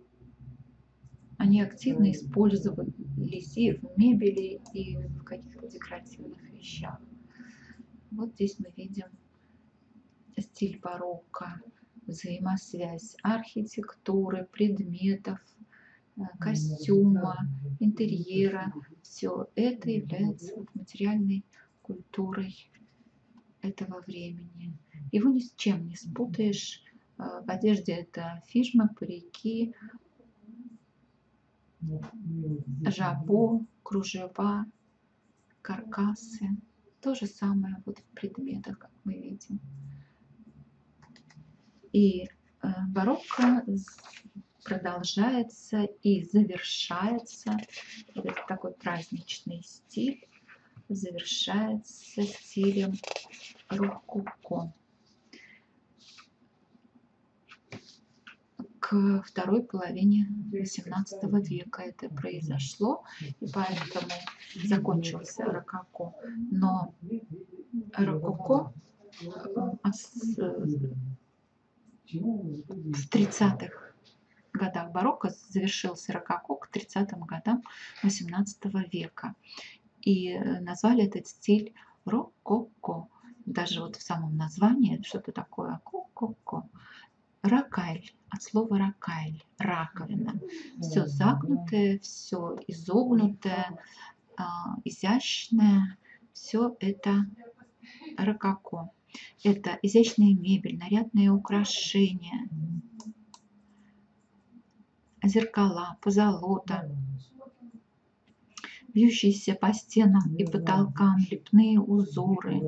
они активно использовались и в мебели, и в каких-то декоративных вещах. Вот здесь мы видим стиль барокко, взаимосвязь архитектуры, предметов, костюма, интерьера. Все это является материальной культурой этого времени. Его ни с чем не спутаешь. В одежде это фижмы, парики, жабо, кружева, каркасы. То же самое вот в предметах, как мы видим. И барокко продолжается и завершается, это такой праздничный стиль, завершается стилем рококо. К второй половине XVIII века это произошло, и поэтому закончился рококо. Но рококо в 30-х годах барокко завершился рококо к 30-м годам XVIII века. И назвали этот стиль рококо. Даже вот в самом названии что-то такое рококо. Рокайль, от слова рокайль, раковина. Все загнутое, все изогнутое, изящное. Все это рококо. Это изящная мебель, нарядные украшения, зеркала, позолота, вьющиеся по стенам и потолкам лепные узоры.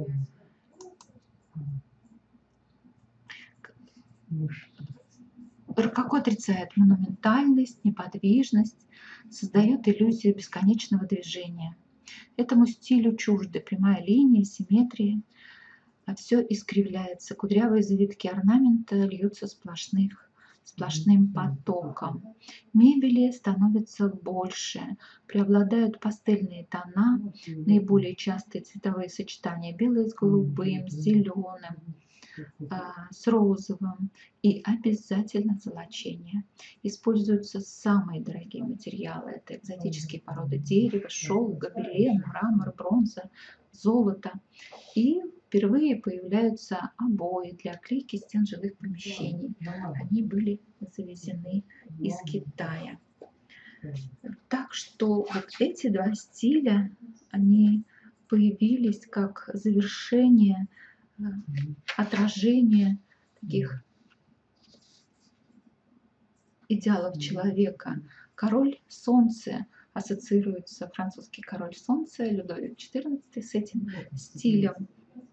Рококо отрицает монументальность, неподвижность, создает иллюзию бесконечного движения. Этому стилю чужды прямая линия, симметрия. Все искривляется, кудрявые завитки орнамента льются сплошным потоком. Мебели становится больше, преобладают пастельные тона, наиболее частые цветовые сочетания: белое с голубым, с зеленым, с розовым, и обязательно золочение. Используются самые дорогие материалы. Это экзотические породы дерева, шелк, гобелен, мрамор, бронза, золото. И впервые появляются обои для оклейки стен жилых помещений. Они были завезены из Китая. Так что вот эти два стиля, они появились как завершение, отражение таких идеалов человека. Король солнца ассоциируется, французский король солнца Людовик XIV, с этим стилем.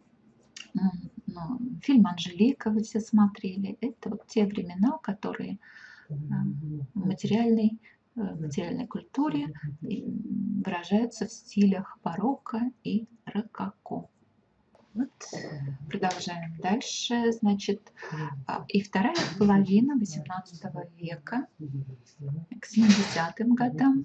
Фильм «Анжелика» вы все смотрели. Это вот те времена, которые в материальной культуре выражаются в стилях барокко и рококо. Вот. Продолжаем дальше. Значит, и вторая половина XVIII века, к 70-м годам,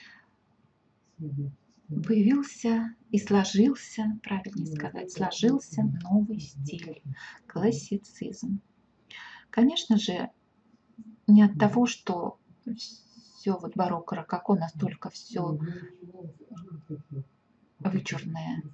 появился и сложился, правильнее сказать, сложился новый стиль – классицизм. Конечно же, не от того, что все вот барокко, рококо настолько все вычурное,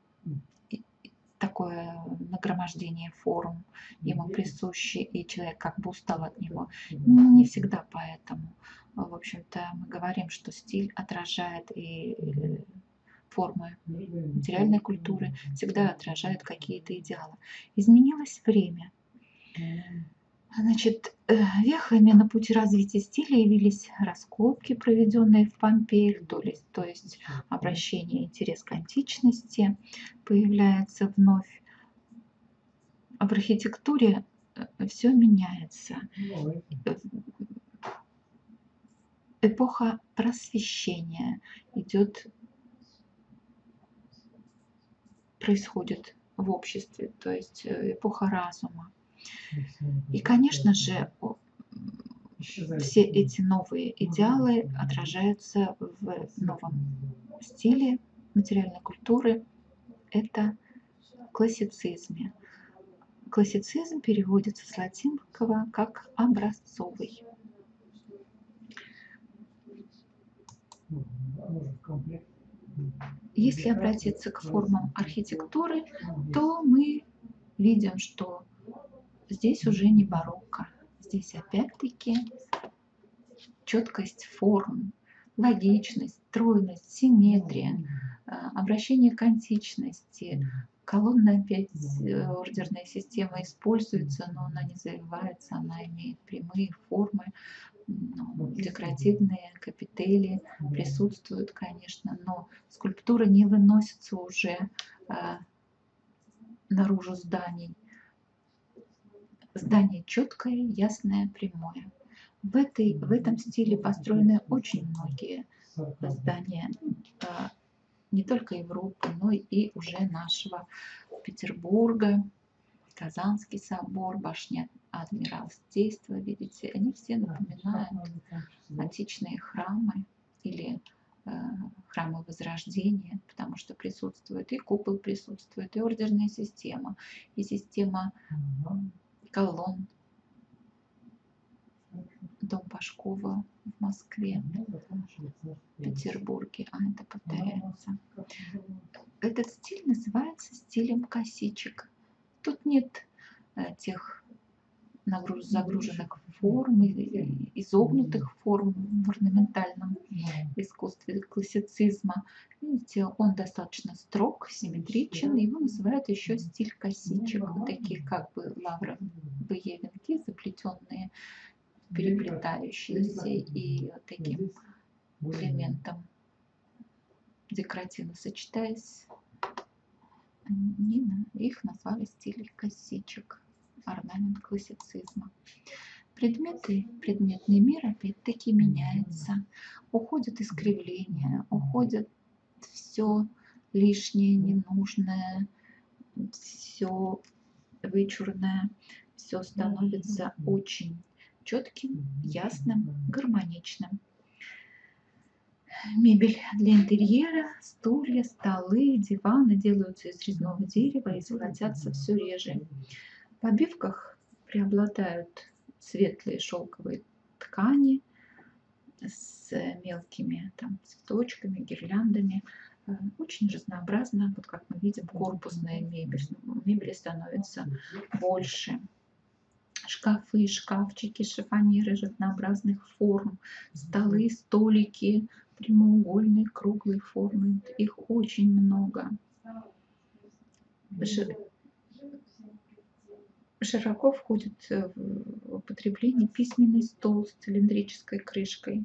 такое нагромождение форм ему присуще, и человек как бы устал от него. Не всегда поэтому. В общем-то, мы говорим, что стиль отражает и формы материальной культуры, всегда отражают какие-то идеалы. Изменилось время. Значит, вехами на пути развития стиля явились раскопки, проведенные в Помпеях, то есть обращение интерес к античности появляется вновь. А в архитектуре все меняется. Эпоха просвещения происходит в обществе, то есть эпоха разума. И, конечно же, все эти новые идеалы отражаются в новом стиле материальной культуры. Это классицизме. Классицизм переводится с латинского как образцовый. Если обратиться к формам архитектуры, то мы видим, что здесь уже не барокко. Здесь опять-таки четкость форм, логичность, стройность, симметрия, обращение к античности. Колонна опять ордерная система используется, но она не завивается, она имеет прямые формы, декоративные капители присутствуют, конечно, но скульптура не выносится уже наружу зданий. Здание четкое, ясное, прямое. В этом стиле построены очень многие здания не только Европы, но и уже нашего Петербурга. Казанский собор, башня Адмиралтейства, видите, они все напоминают античные храмы или храмы Возрождения, потому что присутствует и купол, присутствует и ордерная система, и система колонн. Дом Пашкова в Москве, в Петербурге, это повторяется. Этот стиль называется стилем косичек. Тут нет тех загруженных форм, изогнутых форм в орнаментальном искусстве классицизма. Видите, он достаточно строг, симметричен, его называют еще стиль косичек. Вот такие как бы лавровые венки, заплетенные, переплетающиеся и вот таким элементом декоративно сочетаясь, их назвали стиль косичек, орнамент классицизма. Предметный мир опять-таки меняется. Уходят искривления, уходит все лишнее, ненужное, все вычурное, все становится очень четким, ясным, гармоничным. Мебель для интерьера, стулья, столы, диваны делаются из резного дерева и золотятся все реже. В обивках преобладают светлые шелковые ткани с мелкими цветочками, гирляндами. Очень разнообразно, вот как мы видим, корпусная мебель. Мебели становится больше. Шкафы, шкафчики, шифоньеры разнообразных форм, столы, столики прямоугольной, круглой формы. Их очень много. Широко входит в употребление письменный стол с цилиндрической крышкой.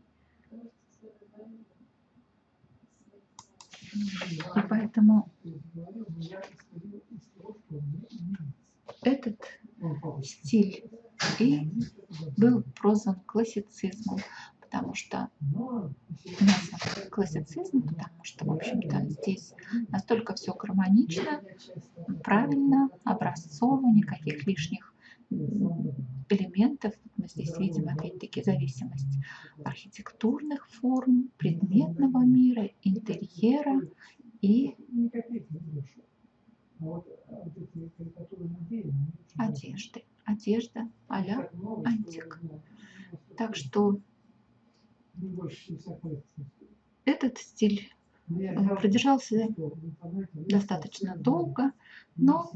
И поэтому этот стиль и был прозван классицизмом, потому что классицизм, потому что, в общем-то, здесь настолько все гармонично, правильно, образцово, никаких лишних элементов. Мы здесь видим, опять-таки, зависимость архитектурных форм, предметного мира, интерьера и одежды. Одежда а-ля антик. Так что этот стиль продержался достаточно долго, но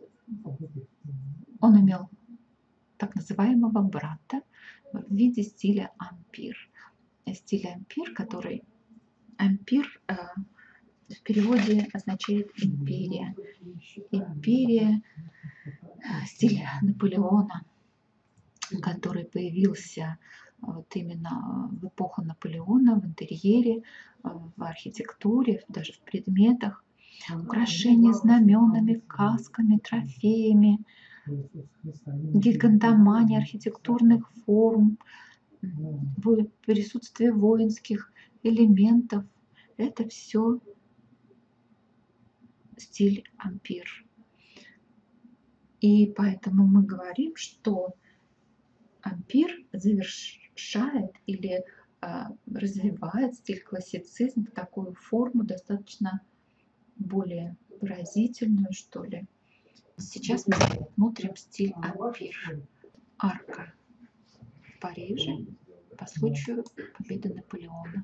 он имел так называемого брата в виде стиля ампир. Стиль ампир, который ампир в переводе означает империя. Империя, стиль Наполеона. который появился вот именно в эпоху Наполеона в интерьере, в архитектуре, даже в предметах. Украшения знаменами, касками, трофеями, гигантомания архитектурных форм, присутствие воинских элементов. Это все стиль ампир. И поэтому мы говорим, что ампир завершает или развивает стиль классицизм в такую форму достаточно более выразительную, что ли. Сейчас мы смотрим стиль ампир. Арка в Париже по случаю победы Наполеона.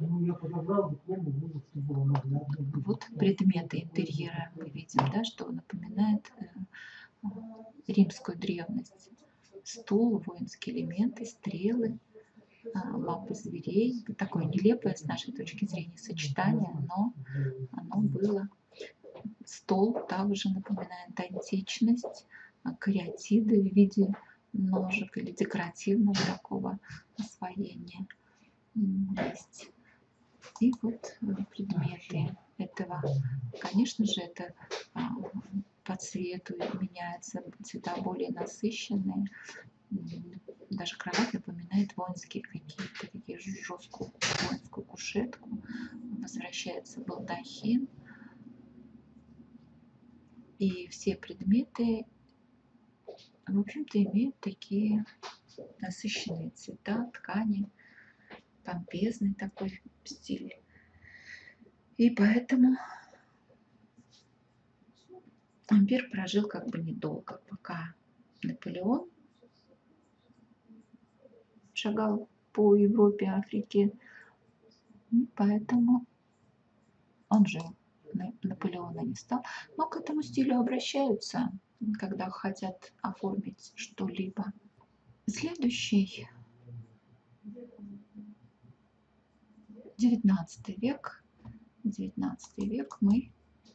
Вот предметы интерьера мы видим, да, что напоминает римскую древность. Стул, воинские элементы, стрелы, лапы зверей. Такое нелепое с нашей точки зрения сочетание, но оно было. Стол также напоминает античность, кариатиды в виде ножек или декоративного такого освоения есть. И вот предметы этого, конечно же, это по цвету меняются, цвета более насыщенные. Даже кровать напоминает воинские какие-то такие жесткую воинскую кушетку. Возвращается балдахин. И все предметы, в общем-то, имеют такие насыщенные цвета, ткани, помпезный такой стиль. И поэтому ампир прожил как бы недолго, пока Наполеон шагал по Европе, Африке. И поэтому он жил. Наполеона не стал. Но к этому стилю обращаются, когда хотят оформить что-либо. Следующий 19 век. 19 век мы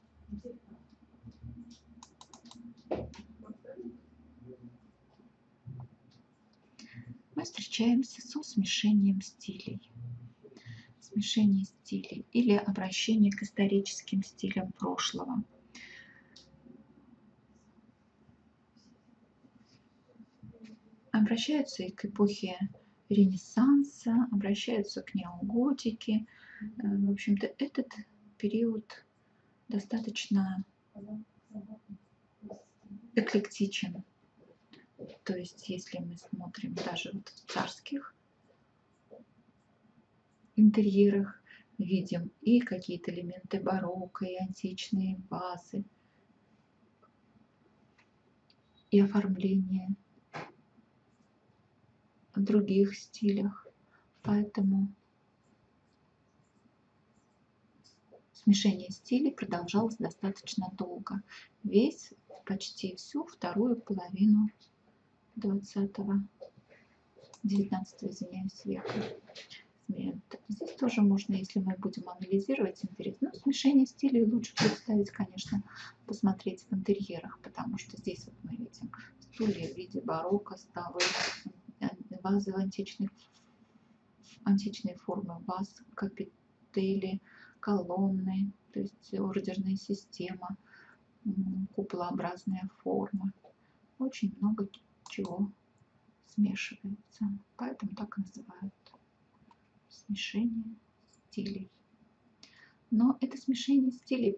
встречаемся со смешением стилей. Смешение стилей или обращение к историческим стилям прошлого. Обращаются и к эпохе Ренессанса, обращаются к неоготике. В общем-то, этот период достаточно эклектичен. То есть, если мы смотрим даже вот в царских интерьерах, видим и какие-то элементы барокко, и античные вазы, и оформление в других стилях. Поэтому смешение стилей продолжалось достаточно долго. Почти всю вторую половину 19 извиняюсь, века. Здесь тоже можно, если мы будем анализировать интерьер, но смешение стилей лучше представить, конечно, посмотреть в интерьерах, потому что здесь вот мы видим стулья в виде барокко, столы, вазы в античные формы ваз, капители, колонны, то есть ордерная система, куполообразная форма. Очень много чего смешивается, поэтому так и называют смешение стилей. Но это смешение стилей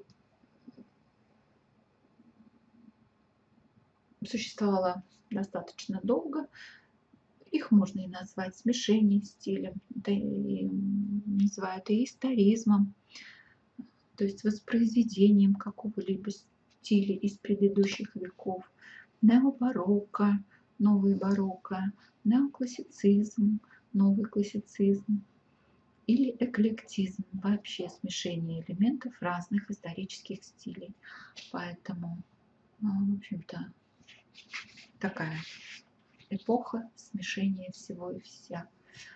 существовало достаточно долго. Их можно и назвать смешением стилем, да и называют и историзмом, то есть воспроизведением какого-либо стиля из предыдущих веков. Необарокко, новый барокко, неоклассицизм, новый классицизм. Или эклектизм, вообще смешение элементов разных исторических стилей. Поэтому, в общем-то, такая эпоха смешения всего и вся.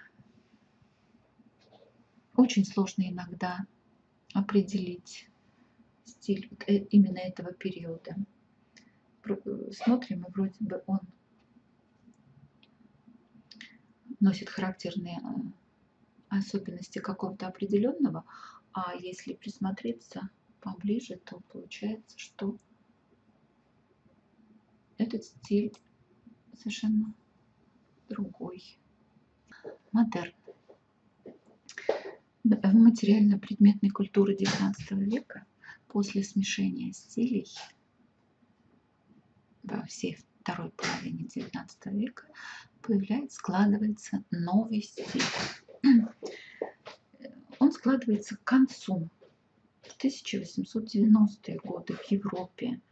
Очень сложно иногда определить стиль именно этого периода. Смотрим, и вроде бы он носит характерные особенности какого-то определенного, а если присмотреться поближе, то получается, что этот стиль совершенно другой. Модерн. В материально-предметной культуре XIX века после смешения стилей во всей второй половине XIX века складывается новый стиль. Он складывается к концу, в 1890-е годы в Европе.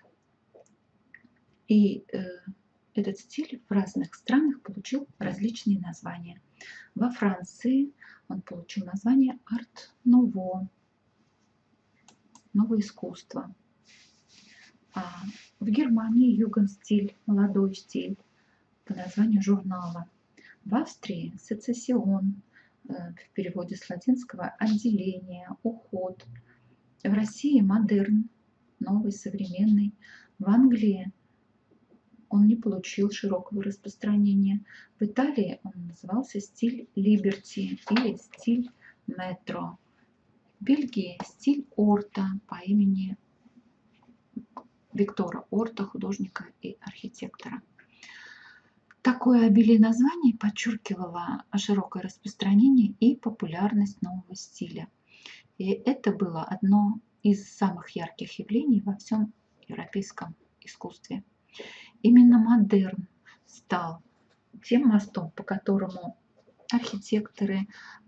И этот стиль в разных странах получил различные названия. Во Франции он получил название арт-нуво, новое искусство. А в Германии югенстиль, молодой стиль, по названию журнала. В Австрии сецессион, в переводе с латинского отделение, уход. В России модерн, новый, современный. В Англии он не получил широкого распространения. В Италии он назывался стиль либерти или стиль метро. В Бельгии стиль орта по имени Виктора Орта, художника и архитектора. Такое обилие названий подчеркивало широкое распространение и популярность нового стиля. И это было одно из самых ярких явлений во всем европейском искусстве. Именно модерн стал тем мостом, по которому архитекторы,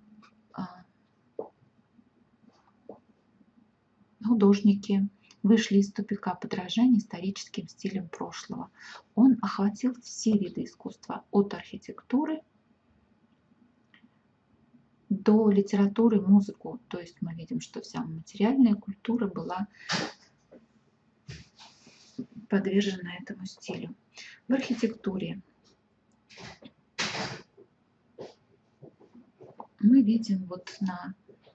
художники вышли из тупика подражания историческим стилям прошлого. Он охватил все виды искусства, от архитектуры до литературы, музыку. То есть мы видим, что вся материальная культура была подвержена этому стилю. В архитектуре мы видим вот на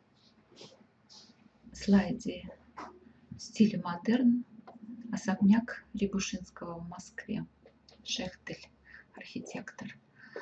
слайде в стиле модерн особняк Рябушинского в Москве. Шехтель, архитектор.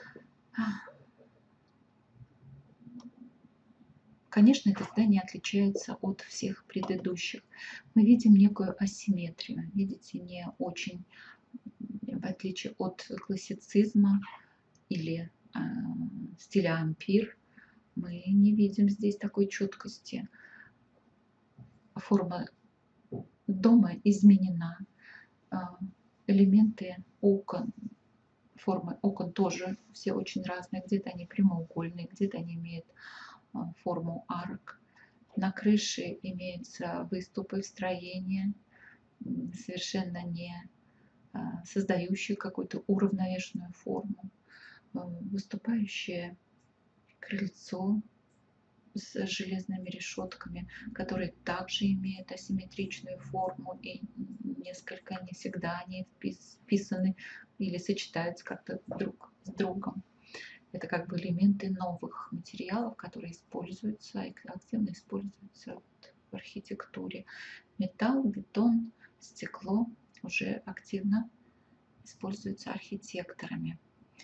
Конечно, это здание отличается от всех предыдущих. Мы видим некую асимметрию. Видите, не очень, в отличие от классицизма или стиля ампир, мы не видим здесь такой четкости. Форма дома изменена. Элементы окон, формы окон тоже все очень разные. Где-то они прямоугольные, где-то они имеют форму арок. На крыше имеются выступы в строении, совершенно не создающие какую-то уравновешенную форму. Выступающее крыльцо с железными решетками, которые также имеют асимметричную форму и несколько, не всегда они вписаны или сочетаются как-то друг с другом. Это как бы элементы новых материалов, которые используются и активно используются в архитектуре. Металл, бетон, стекло уже активно используются архитекторами.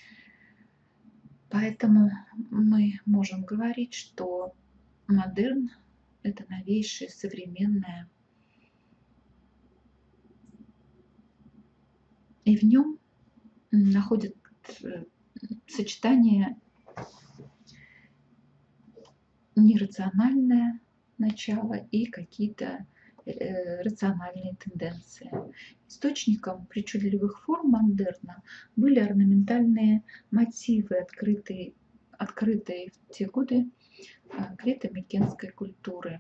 Поэтому мы можем говорить, что модерн – это новейшее, современное. И в нем находит сочетание нерациональное начало и какие-то рациональные тенденции. Источником причудливых форм модерна были орнаментальные мотивы, открытые в те годы крето-микенской культуры.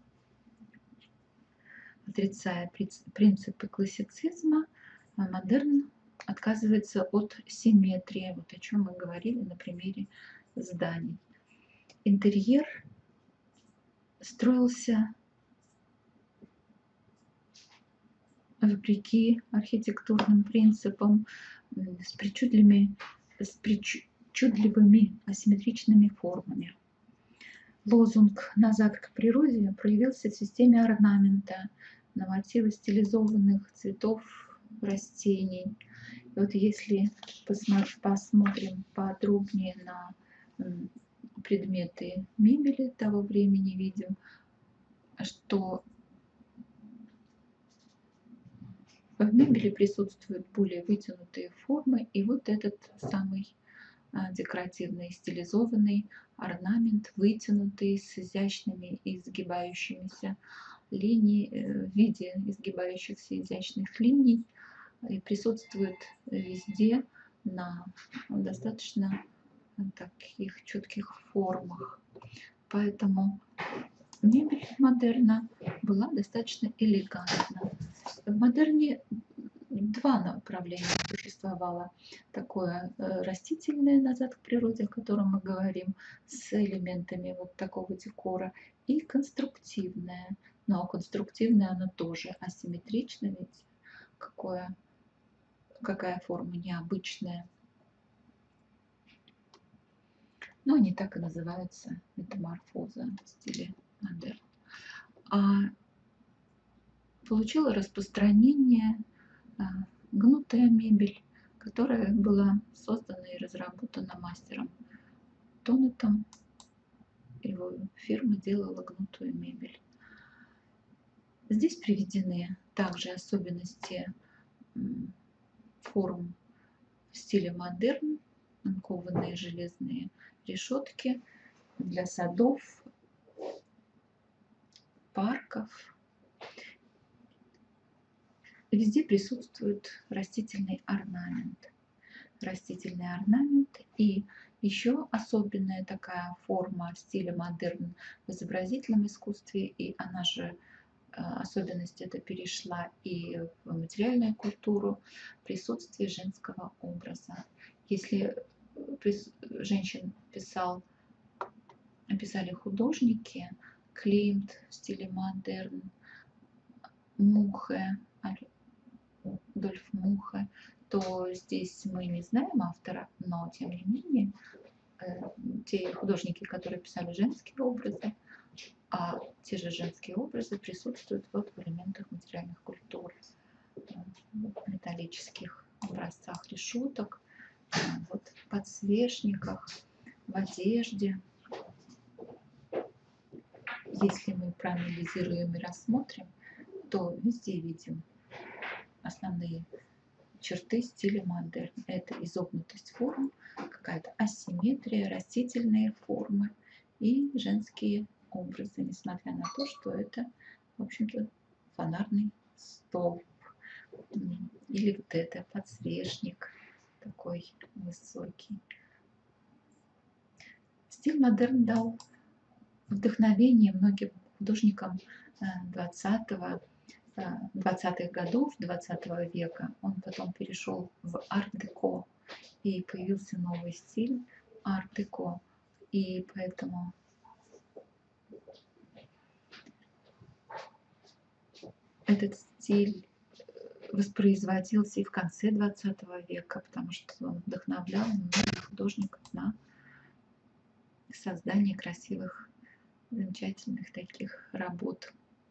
Отрицая принципы классицизма, модерн отказывается от симметрии, вот о чем мы говорили на примере зданий. Интерьер строился вопреки архитектурным принципам, с причудливыми асимметричными формами. Лозунг «Назад к природе» проявился в системе орнамента на мотивы стилизованных цветов, растений Вот если посмотрим подробнее на предметы мебели того времени, видим, что в мебели присутствуют более вытянутые формы, и вот этот самый декоративный стилизованный орнамент, вытянутый с изящными изгибающимися линий, в виде изгибающихся изящных линий, и присутствует везде на достаточно таких четких формах. Поэтому мебель модерна была достаточно элегантна. В модерне два направления существовало. Такое растительное, назад к природе, о котором мы говорим, с элементами вот такого декора, и конструктивное. Но конструктивное оно тоже асимметрично, ведь какая форма необычная. Но они так и называются, метаморфоза в стиле модерн. А получила распространение гнутая мебель, которая была создана и разработана мастером Тонетом. Его фирма делала гнутую мебель. Здесь приведены также особенности форм в стиле модерн, кованые железные решетки для садов, парков. Везде присутствует растительный орнамент. Растительный орнамент и еще особенная такая форма в стиле модерн в изобразительном искусстве, и она же особенность эта перешла и в материальную культуру, присутствие женского образа. Если женщин писали художники, Климт в стиле модерн, Мухе, Адольф Мухе, то здесь мы не знаем автора, но тем не менее те художники, которые писали женские образы, а те же женские образы присутствуют вот в элементах материальных культур, в металлических образцах решеток, вот в подсвечниках, в одежде. Если мы проанализируем и рассмотрим, то везде видим основные черты стиля модерн. Это изогнутость форм, какая-то асимметрия, растительные формы и женские образы, несмотря на то, что это, в общем-то, фонарный столб или вот это подсвечник такой высокий. Стиль модерн дал вдохновение многим художникам 20-х годов 20 века. Он потом перешел в арт-деко, и появился новый стиль арт-деко. И поэтому этот стиль воспроизводился и в конце 20 века, потому что он вдохновлял многих художников на создание красивых, замечательных таких работ.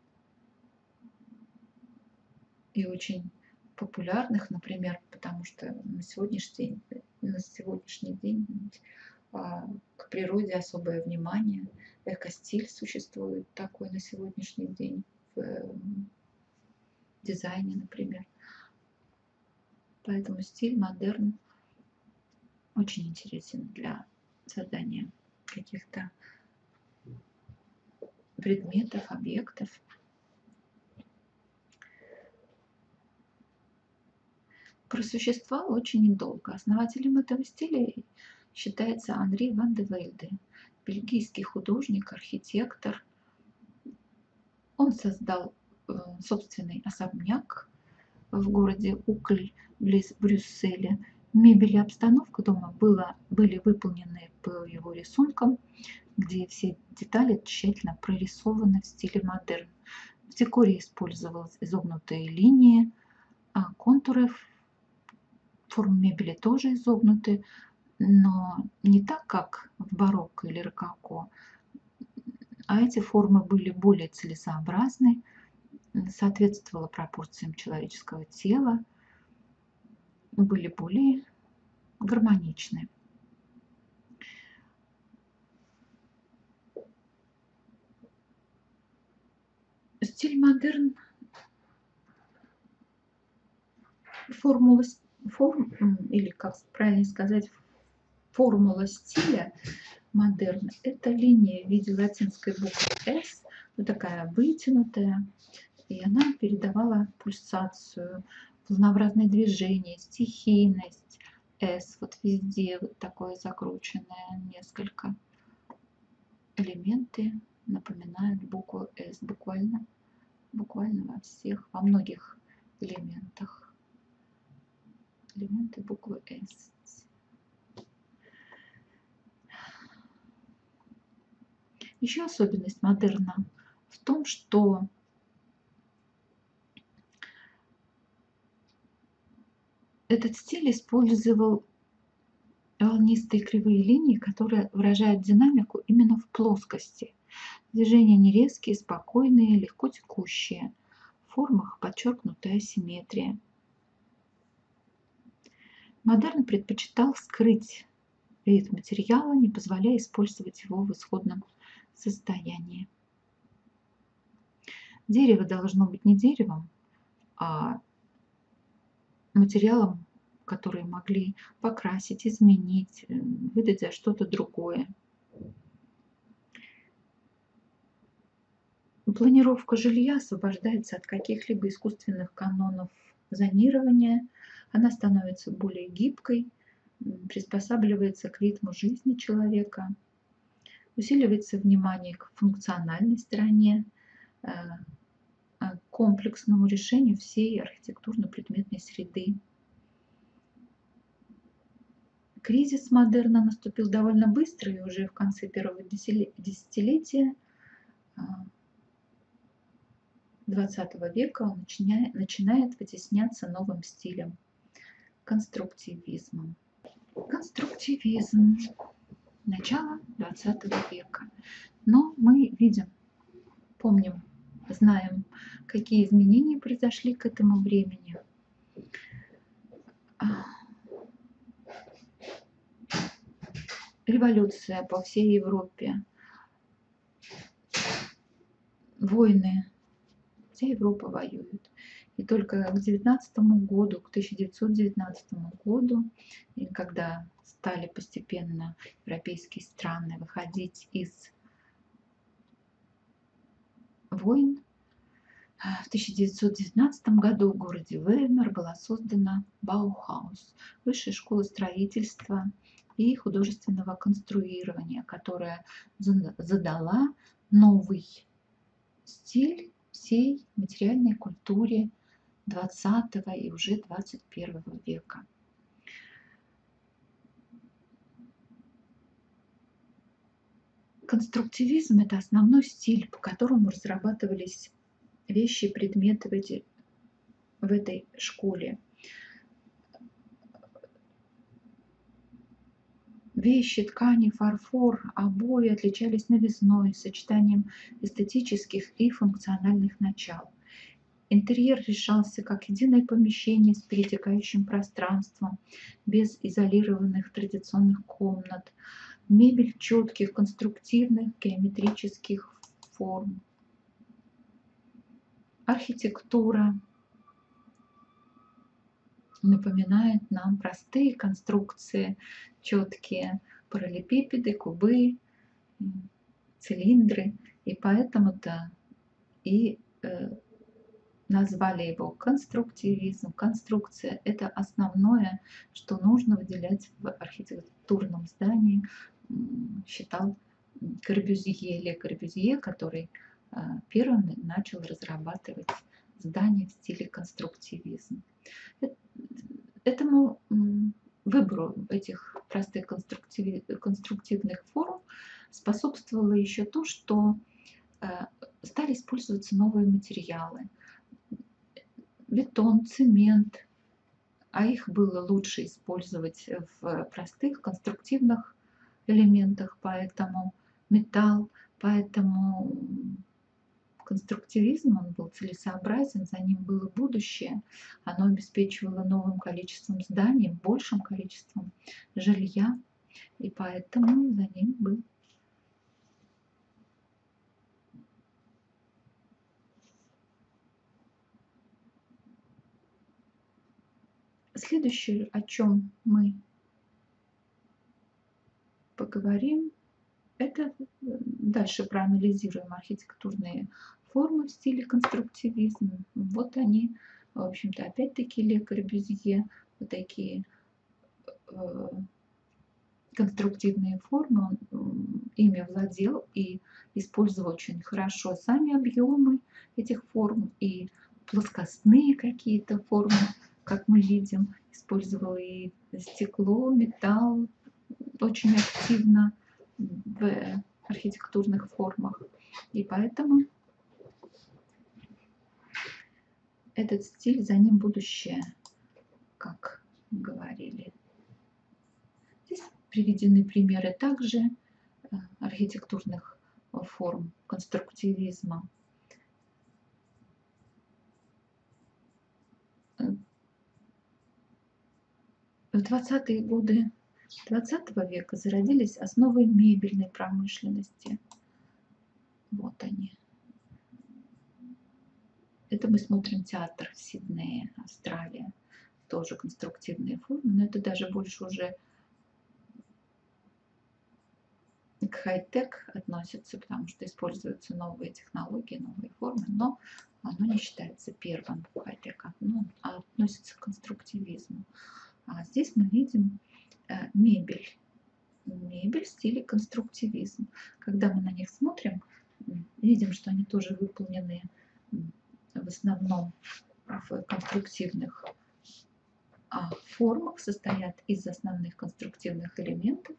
И очень популярных, например, потому что на сегодняшний день к природе особое внимание. Эко-стиль существует такой на сегодняшний день в дизайне, например. Поэтому стиль модерн очень интересен для создания каких-то предметов, объектов. Просуществовал очень недолго. Основателем этого стиля считается Анри ван де Вельде, бельгийский художник, архитектор. Он создал собственный особняк в городе Укль, близ Брюсселя. Мебель и обстановка дома были выполнены по его рисункам, где все детали тщательно прорисованы в стиле модерн. В декоре использовались изогнутые линии, а контуры форм мебели тоже изогнуты, но не так, как в барокко или рококо, а эти формы были более целесообразны, соответствовала пропорциям человеческого тела. были более гармоничны. Стиль модерн, или как правильно сказать, формула стиля модерн — это линия в виде латинской буквы S, вот такая вытянутая, и она передавала пульсацию, волнообразное движение, стихийность. S вот везде вот такое закрученное, несколько элементы напоминают букву S буквально во многих элементах. Элементы буквы S. Еще особенность модерна в том, что этот стиль использовал волнистые кривые линии, которые выражают динамику именно в плоскости. Движения не резкие, спокойные, легко текущие. В формах подчеркнутая симметрия. Модерн предпочитал скрыть вид материала, не позволяя использовать его в исходном состоянии. Дерево должно быть не деревом, а материалом, который могли покрасить, изменить, выдать за что-то другое. Планировка жилья освобождается от каких-либо искусственных канонов зонирования. Она становится более гибкой, приспосабливается к ритму жизни человека, усиливается внимание к функциональной стороне, к комплексному решению всей архитектурно-предметной среды. Кризис модерна наступил довольно быстро, и уже в конце первого десятилетия XX века он начинает вытесняться новым стилем — конструктивизмом. Конструктивизм. Начало XX века. Но мы видим, помним, знаем, какие изменения произошли к этому времени. Революция по всей Европе, войны, вся Европа воюет. И только к 1919 году, когда стали постепенно европейские страны выходить из войн, в 1919 году в городе Веймар была создана Баухаус, высшая школа строительства и художественного конструирования, которая задала новый стиль всей материальной культуре XX и уже XXI века. Конструктивизм — это основной стиль, по которому разрабатывались вещи и предметы в этой школе. Вещи, ткани, фарфор, обои отличались новизной, сочетанием эстетических и функциональных начал. Интерьер решался как единое помещение с перетекающим пространством, без изолированных традиционных комнат. Мебель четких, конструктивных, геометрических форм. Архитектура напоминает нам простые конструкции, четкие параллелепипеды, кубы, цилиндры, и поэтому-то и назвали его конструктивизм. Конструкция — это основное, что нужно выделять в архитектурном здании, считал Корбюзье, Ле Корбюзье, который первым начал разрабатывать здания в стиле конструктивизм. Этому выбору этих простых конструктивных форм способствовало еще то, что стали использоваться новые материалы. Бетон, цемент, а их было лучше использовать в простых конструктивных элементах, поэтому металл, поэтому Конструктивизм, он был целесообразен, за ним было будущее, оно обеспечивало новым количеством зданий, большим количеством жилья, и поэтому за ним был. Следующее, о чем мы поговорим, это дальше проанализируем архитектурные формы в стиле конструктивизм. Вот они, в общем-то, опять-таки Ле Корбюзье, вот такие э, конструктивные формы, он ими владел и использовал очень хорошо сами объемы этих форм и плоскостные какие-то формы, как мы видим, использовал и стекло, металл очень активно в архитектурных формах. И поэтому этот стиль, за ним будущее, как говорили. Здесь приведены примеры также архитектурных форм конструктивизма. В 20-е годы XX века зародились основы мебельной промышленности. Вот они. Это мы смотрим театр в Сиднее, Австралия. Тоже конструктивные формы, но это даже больше уже к хай-тек относится, потому что используются новые технологии, новые формы, но оно не считается первым хай-тек, а относится к конструктивизму. А здесь мы видим мебель. Мебель в стиле конструктивизм. Когда мы на них смотрим, видим, что они тоже выполнены в основном в конструктивных формах, состоят из основных конструктивных элементов.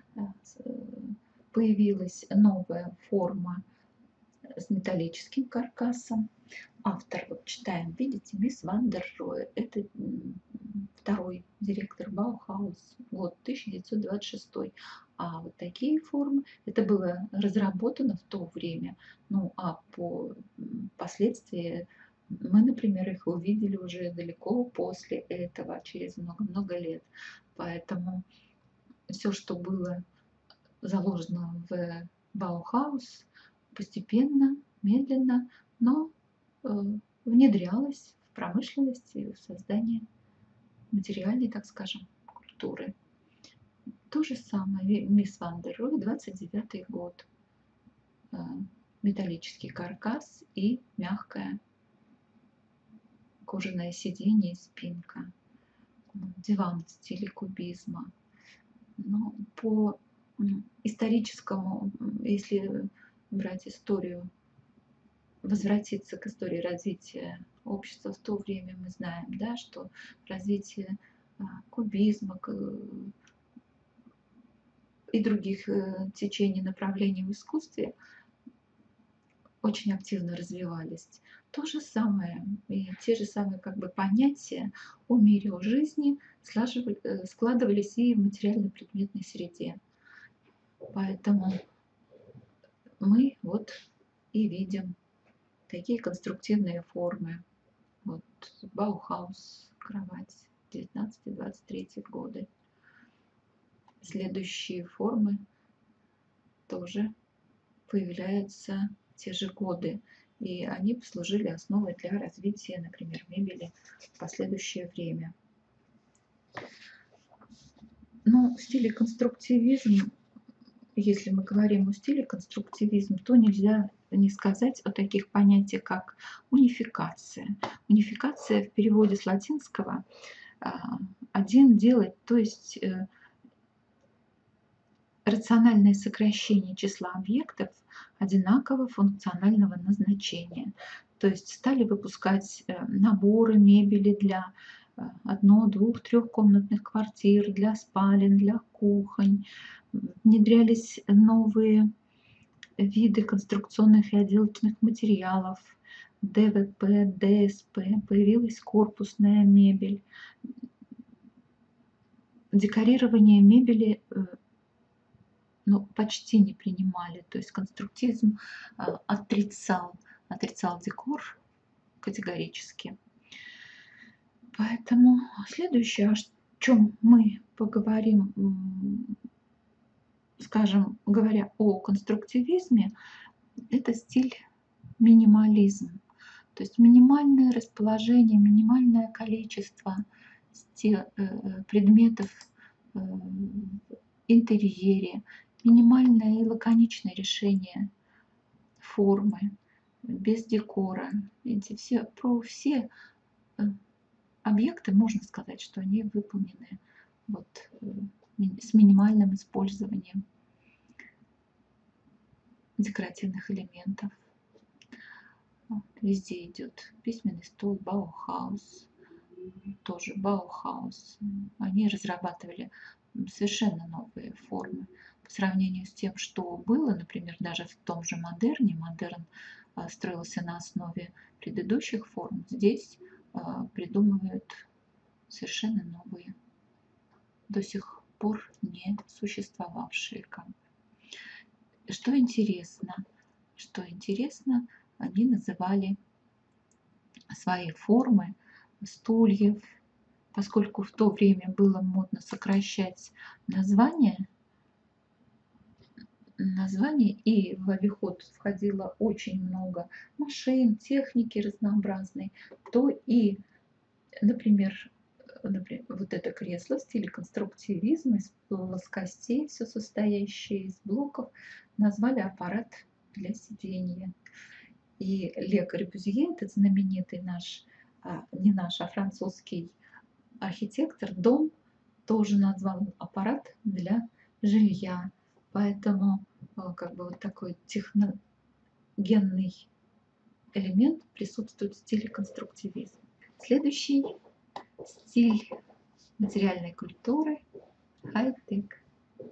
Появилась новая форма с металлическим каркасом. Автор, вот читаем, видите, мисс Ван дер Роhe. Это второй директор Баухаус, год 1926. А вот такие формы, это было разработано в то время, ну а по последствии мы, например, их увидели уже далеко после этого, через много-много лет. Поэтому все, что было заложено в Баухаус, постепенно, медленно, но внедрялось в промышленность и в создание материальной, так скажем, культуры. То же самое мисс Ван дер Роhe, 29 год. Металлический каркас и мягкое кожаное сиденье и спинка. Диван в стиле кубизма. Но по историческому, если брать историю, возвратиться к истории развития общества в то время, мы знаем, да, что развитие кубизма и других течений, направлений в искусстве очень активно развивались. То же самое, и те же самые как бы понятия о мире, о жизни складывались и в материально-предметной среде. Поэтому мы вот и видим такие конструктивные формы. Вот Баухаус, кровать, 19-23 годы. Следующие формы тоже появляются в те же годы. И они послужили основой для развития, например, мебели в последующее время. Но в стиле конструктивизм, если мы говорим о стиле конструктивизм, то нельзя не сказать о таких понятиях, как унификация. Унификация в переводе с латинского один делать, то есть рациональное сокращение числа объектов одинакового функционального назначения. То есть стали выпускать наборы мебели для одно-, двух-, трехкомнатных квартир, для спален, для кухонь. Внедрялись новые виды конструкционных и отделочных материалов, ДВП, ДСП, появилась корпусная мебель. Декорирование мебели почти не принимали. То есть конструктивизм отрицал отрицал декор категорически. Поэтому следующее, о чем мы поговорим, скажем, говоря о конструктивизме, это стиль минимализм. То есть минимальное расположение, минимальное количество предметов в интерьере, минимальное и лаконичное решение формы, без декора. Про все объекты можно сказать, что они выполнены вот, с минимальным использованием декоративных элементов. Вот, везде идет письменный стол, Баухаус, тоже Баухаус. Они разрабатывали совершенно новые формы по сравнению с тем, что было, например, даже в том же модерне. Модерн строился на основе предыдущих форм. Здесь придумывают совершенно новые, до сих пор не существовавшие. Что интересно, они называли свои формы стульев, поскольку в то время было модно сокращать названия, и в обиход входило очень много машин, техники разнообразной, то и, например, вот это кресло в стиле конструктивизма из плоскостей, все состоящее из блоков, назвали аппарат для сидения. И Ле Корбюзье, этот знаменитый не наш, а французский архитектор, дом тоже назвал аппарат для жилья. Поэтому как бы вот такой техногенный элемент присутствует в стиле конструктивизм. Следующий стиль материальной культуры – хай-тек.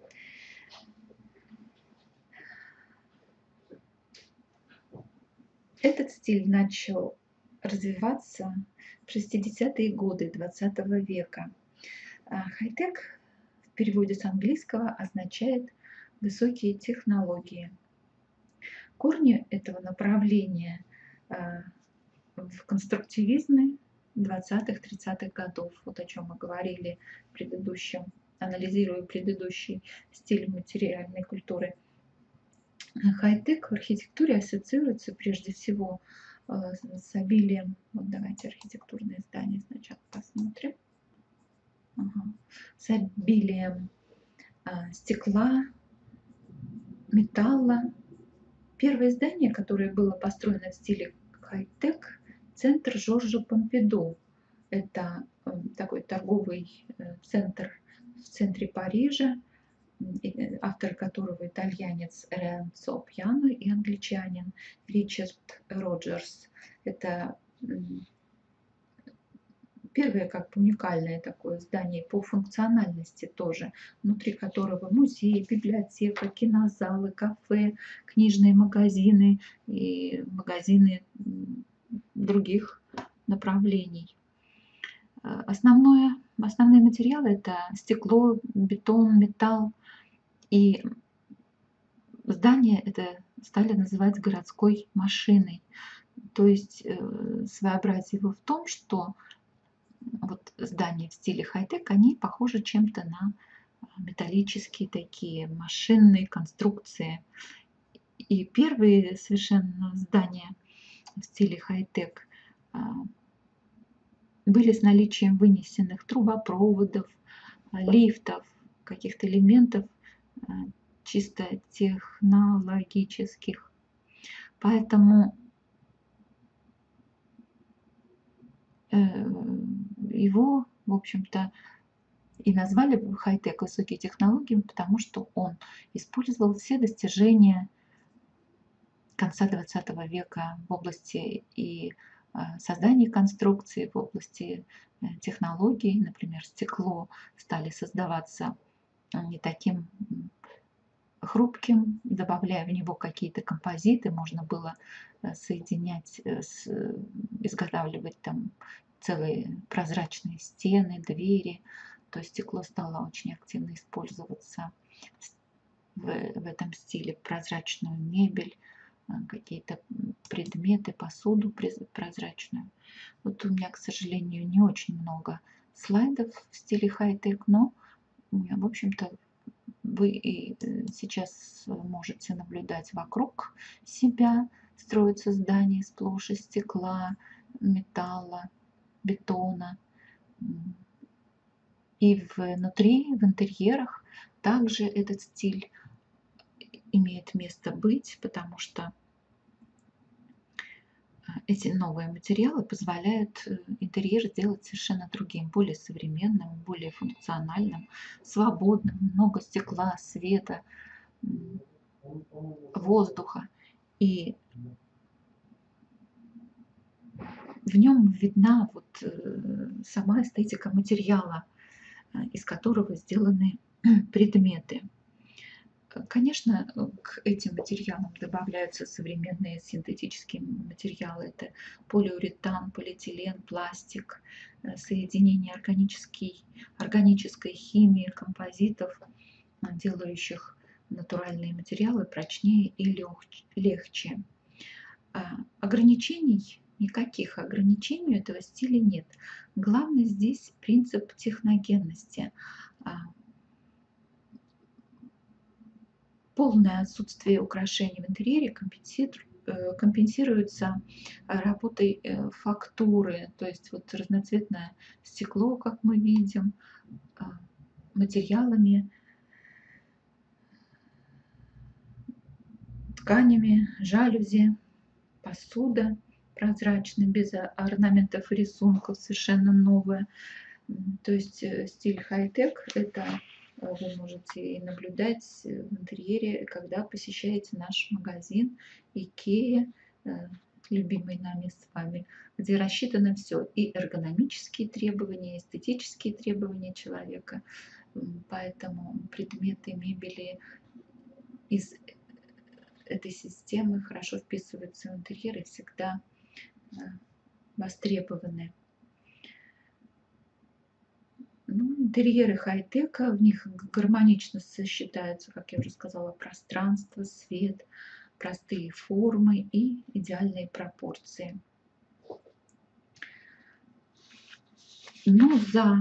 Этот стиль начал развиваться в 60-е годы XX века. Хай-тек в переводе с английского означает «высокие технологии». Корни этого направления в конструктивизме 20-30-х годов, вот о чем мы говорили анализируя предыдущий стиль материальной культуры. Хай-тек в архитектуре ассоциируется прежде всего с обилием, вот давайте архитектурные здания сначала посмотрим, с обилием стекла, металла. Первое здание, которое было построено в стиле хай-тек, центр Жоржа Помпиду. Это такой торговый центр в центре Парижа, автор которого итальянец Ренцо Пьяно и англичанин Ричард Роджерс. Это первое как бы уникальное такое здание по функциональности тоже, внутри которого музей, библиотека, кинозалы, кафе, книжные магазины и магазины других направлений. Основные материалы – это стекло, бетон, металл. И здание это стали называть городской машиной. То есть своеобразие его в том, что вот здания в стиле хай-тек, они похожи чем-то на металлические такие машинные конструкции. И первые совершенно здания в стиле хай-тек были с наличием вынесенных трубопроводов, лифтов, каких-то элементов чисто технологических. Поэтому его, в общем-то, и назвали хай-тек высокие технологии, потому что он использовал все достижения конца 20 века в области и создания конструкций, в области технологий. Например, стекло стали создаваться не таким хрупким, добавляя в него какие-то композиты, можно было соединять, изготавливать там целые прозрачные стены, двери. То есть стекло стало очень активно использоваться в этом стиле, прозрачную мебель, какие-то предметы, посуду прозрачную. Вот у меня, к сожалению, не очень много слайдов в стиле хай-тек, но, в общем-то, вы и сейчас можете наблюдать вокруг себя. Строятся здания сплошь из стекла, металла, бетона. И внутри, в интерьерах также этот стиль имеет место быть, потому что эти новые материалы позволяют интерьер сделать совершенно другим, более современным, более функциональным, свободным, много стекла, света, воздуха. И в нем видна вот сама эстетика материала, из которого сделаны предметы. Конечно, к этим материалам добавляются современные синтетические материалы. Это полиуретан, полиэтилен, пластик, соединение органической химии, композитов, делающих натуральные материалы прочнее и легче. Никаких ограничений у этого стиля нет. Главный здесь принцип техногенности. Полное отсутствие украшений в интерьере компенсируется работой фактуры, то есть вот разноцветное стекло, как мы видим, материалами, тканями, жалюзи, посуда прозрачная, без орнаментов и рисунков, совершенно новая. То есть стиль хай-тек — это вы можете и наблюдать в интерьере, когда посещаете наш магазин IKEA, любимый нами с вами, где рассчитано все: и эргономические требования, и эстетические требования человека. Поэтому предметы мебели из этой системы хорошо вписываются в интерьер и всегда востребованы. Интерьеры хай-тека, в них гармонично сочетаются, как я уже сказала, пространство, свет, простые формы и идеальные пропорции. Но за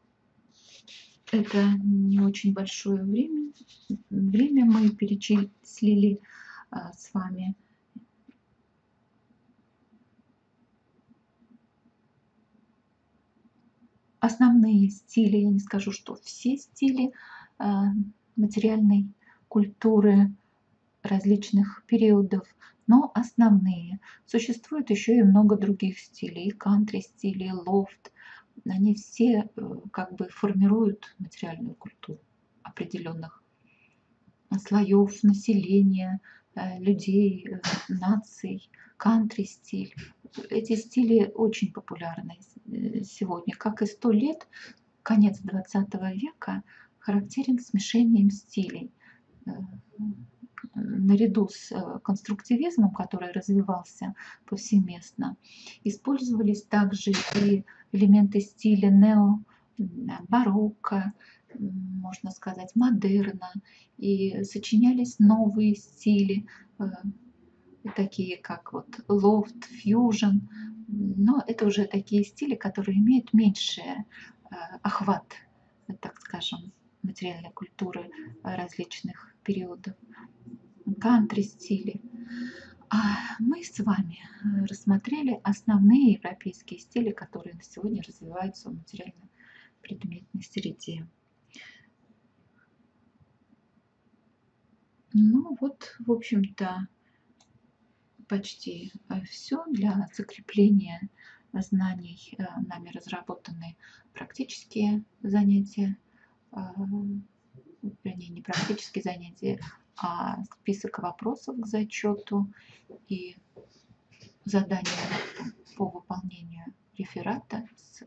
это не очень большое время мы перечислили с вами основные стили. Я не скажу, что все стили материальной культуры различных периодов, но основные. Существует еще и много других стилей, и кантри-стили, и лофт. Они все как бы формируют материальную культуру определенных слоев населения, людей, наций, кантри-стиль. Эти стили очень популярны сегодня. Как и 100 лет, конец 20 века характерен смешением стилей. Наряду с конструктивизмом, который развивался повсеместно, использовались также и элементы стиля барокко, можно сказать, модерна, и сочинялись новые стили, такие как вот лофт, фьюжн, но это уже такие стили, которые имеют меньший охват, так скажем, материальной культуры различных периодов, кантри-стили. Мы с вами рассмотрели основные европейские стили, которые на сегодня развиваются в материально-предметной среде. Ну вот, в общем-то, почти все. Для закрепления знаний нами разработаны практические занятия, вернее, не практические занятия, а список вопросов к зачету и задания по выполнению реферата с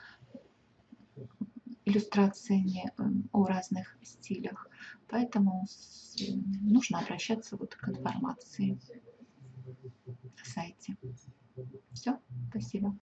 иллюстрациями о разных стилях. Поэтому нужно обращаться вот к информации на сайте. Все, спасибо.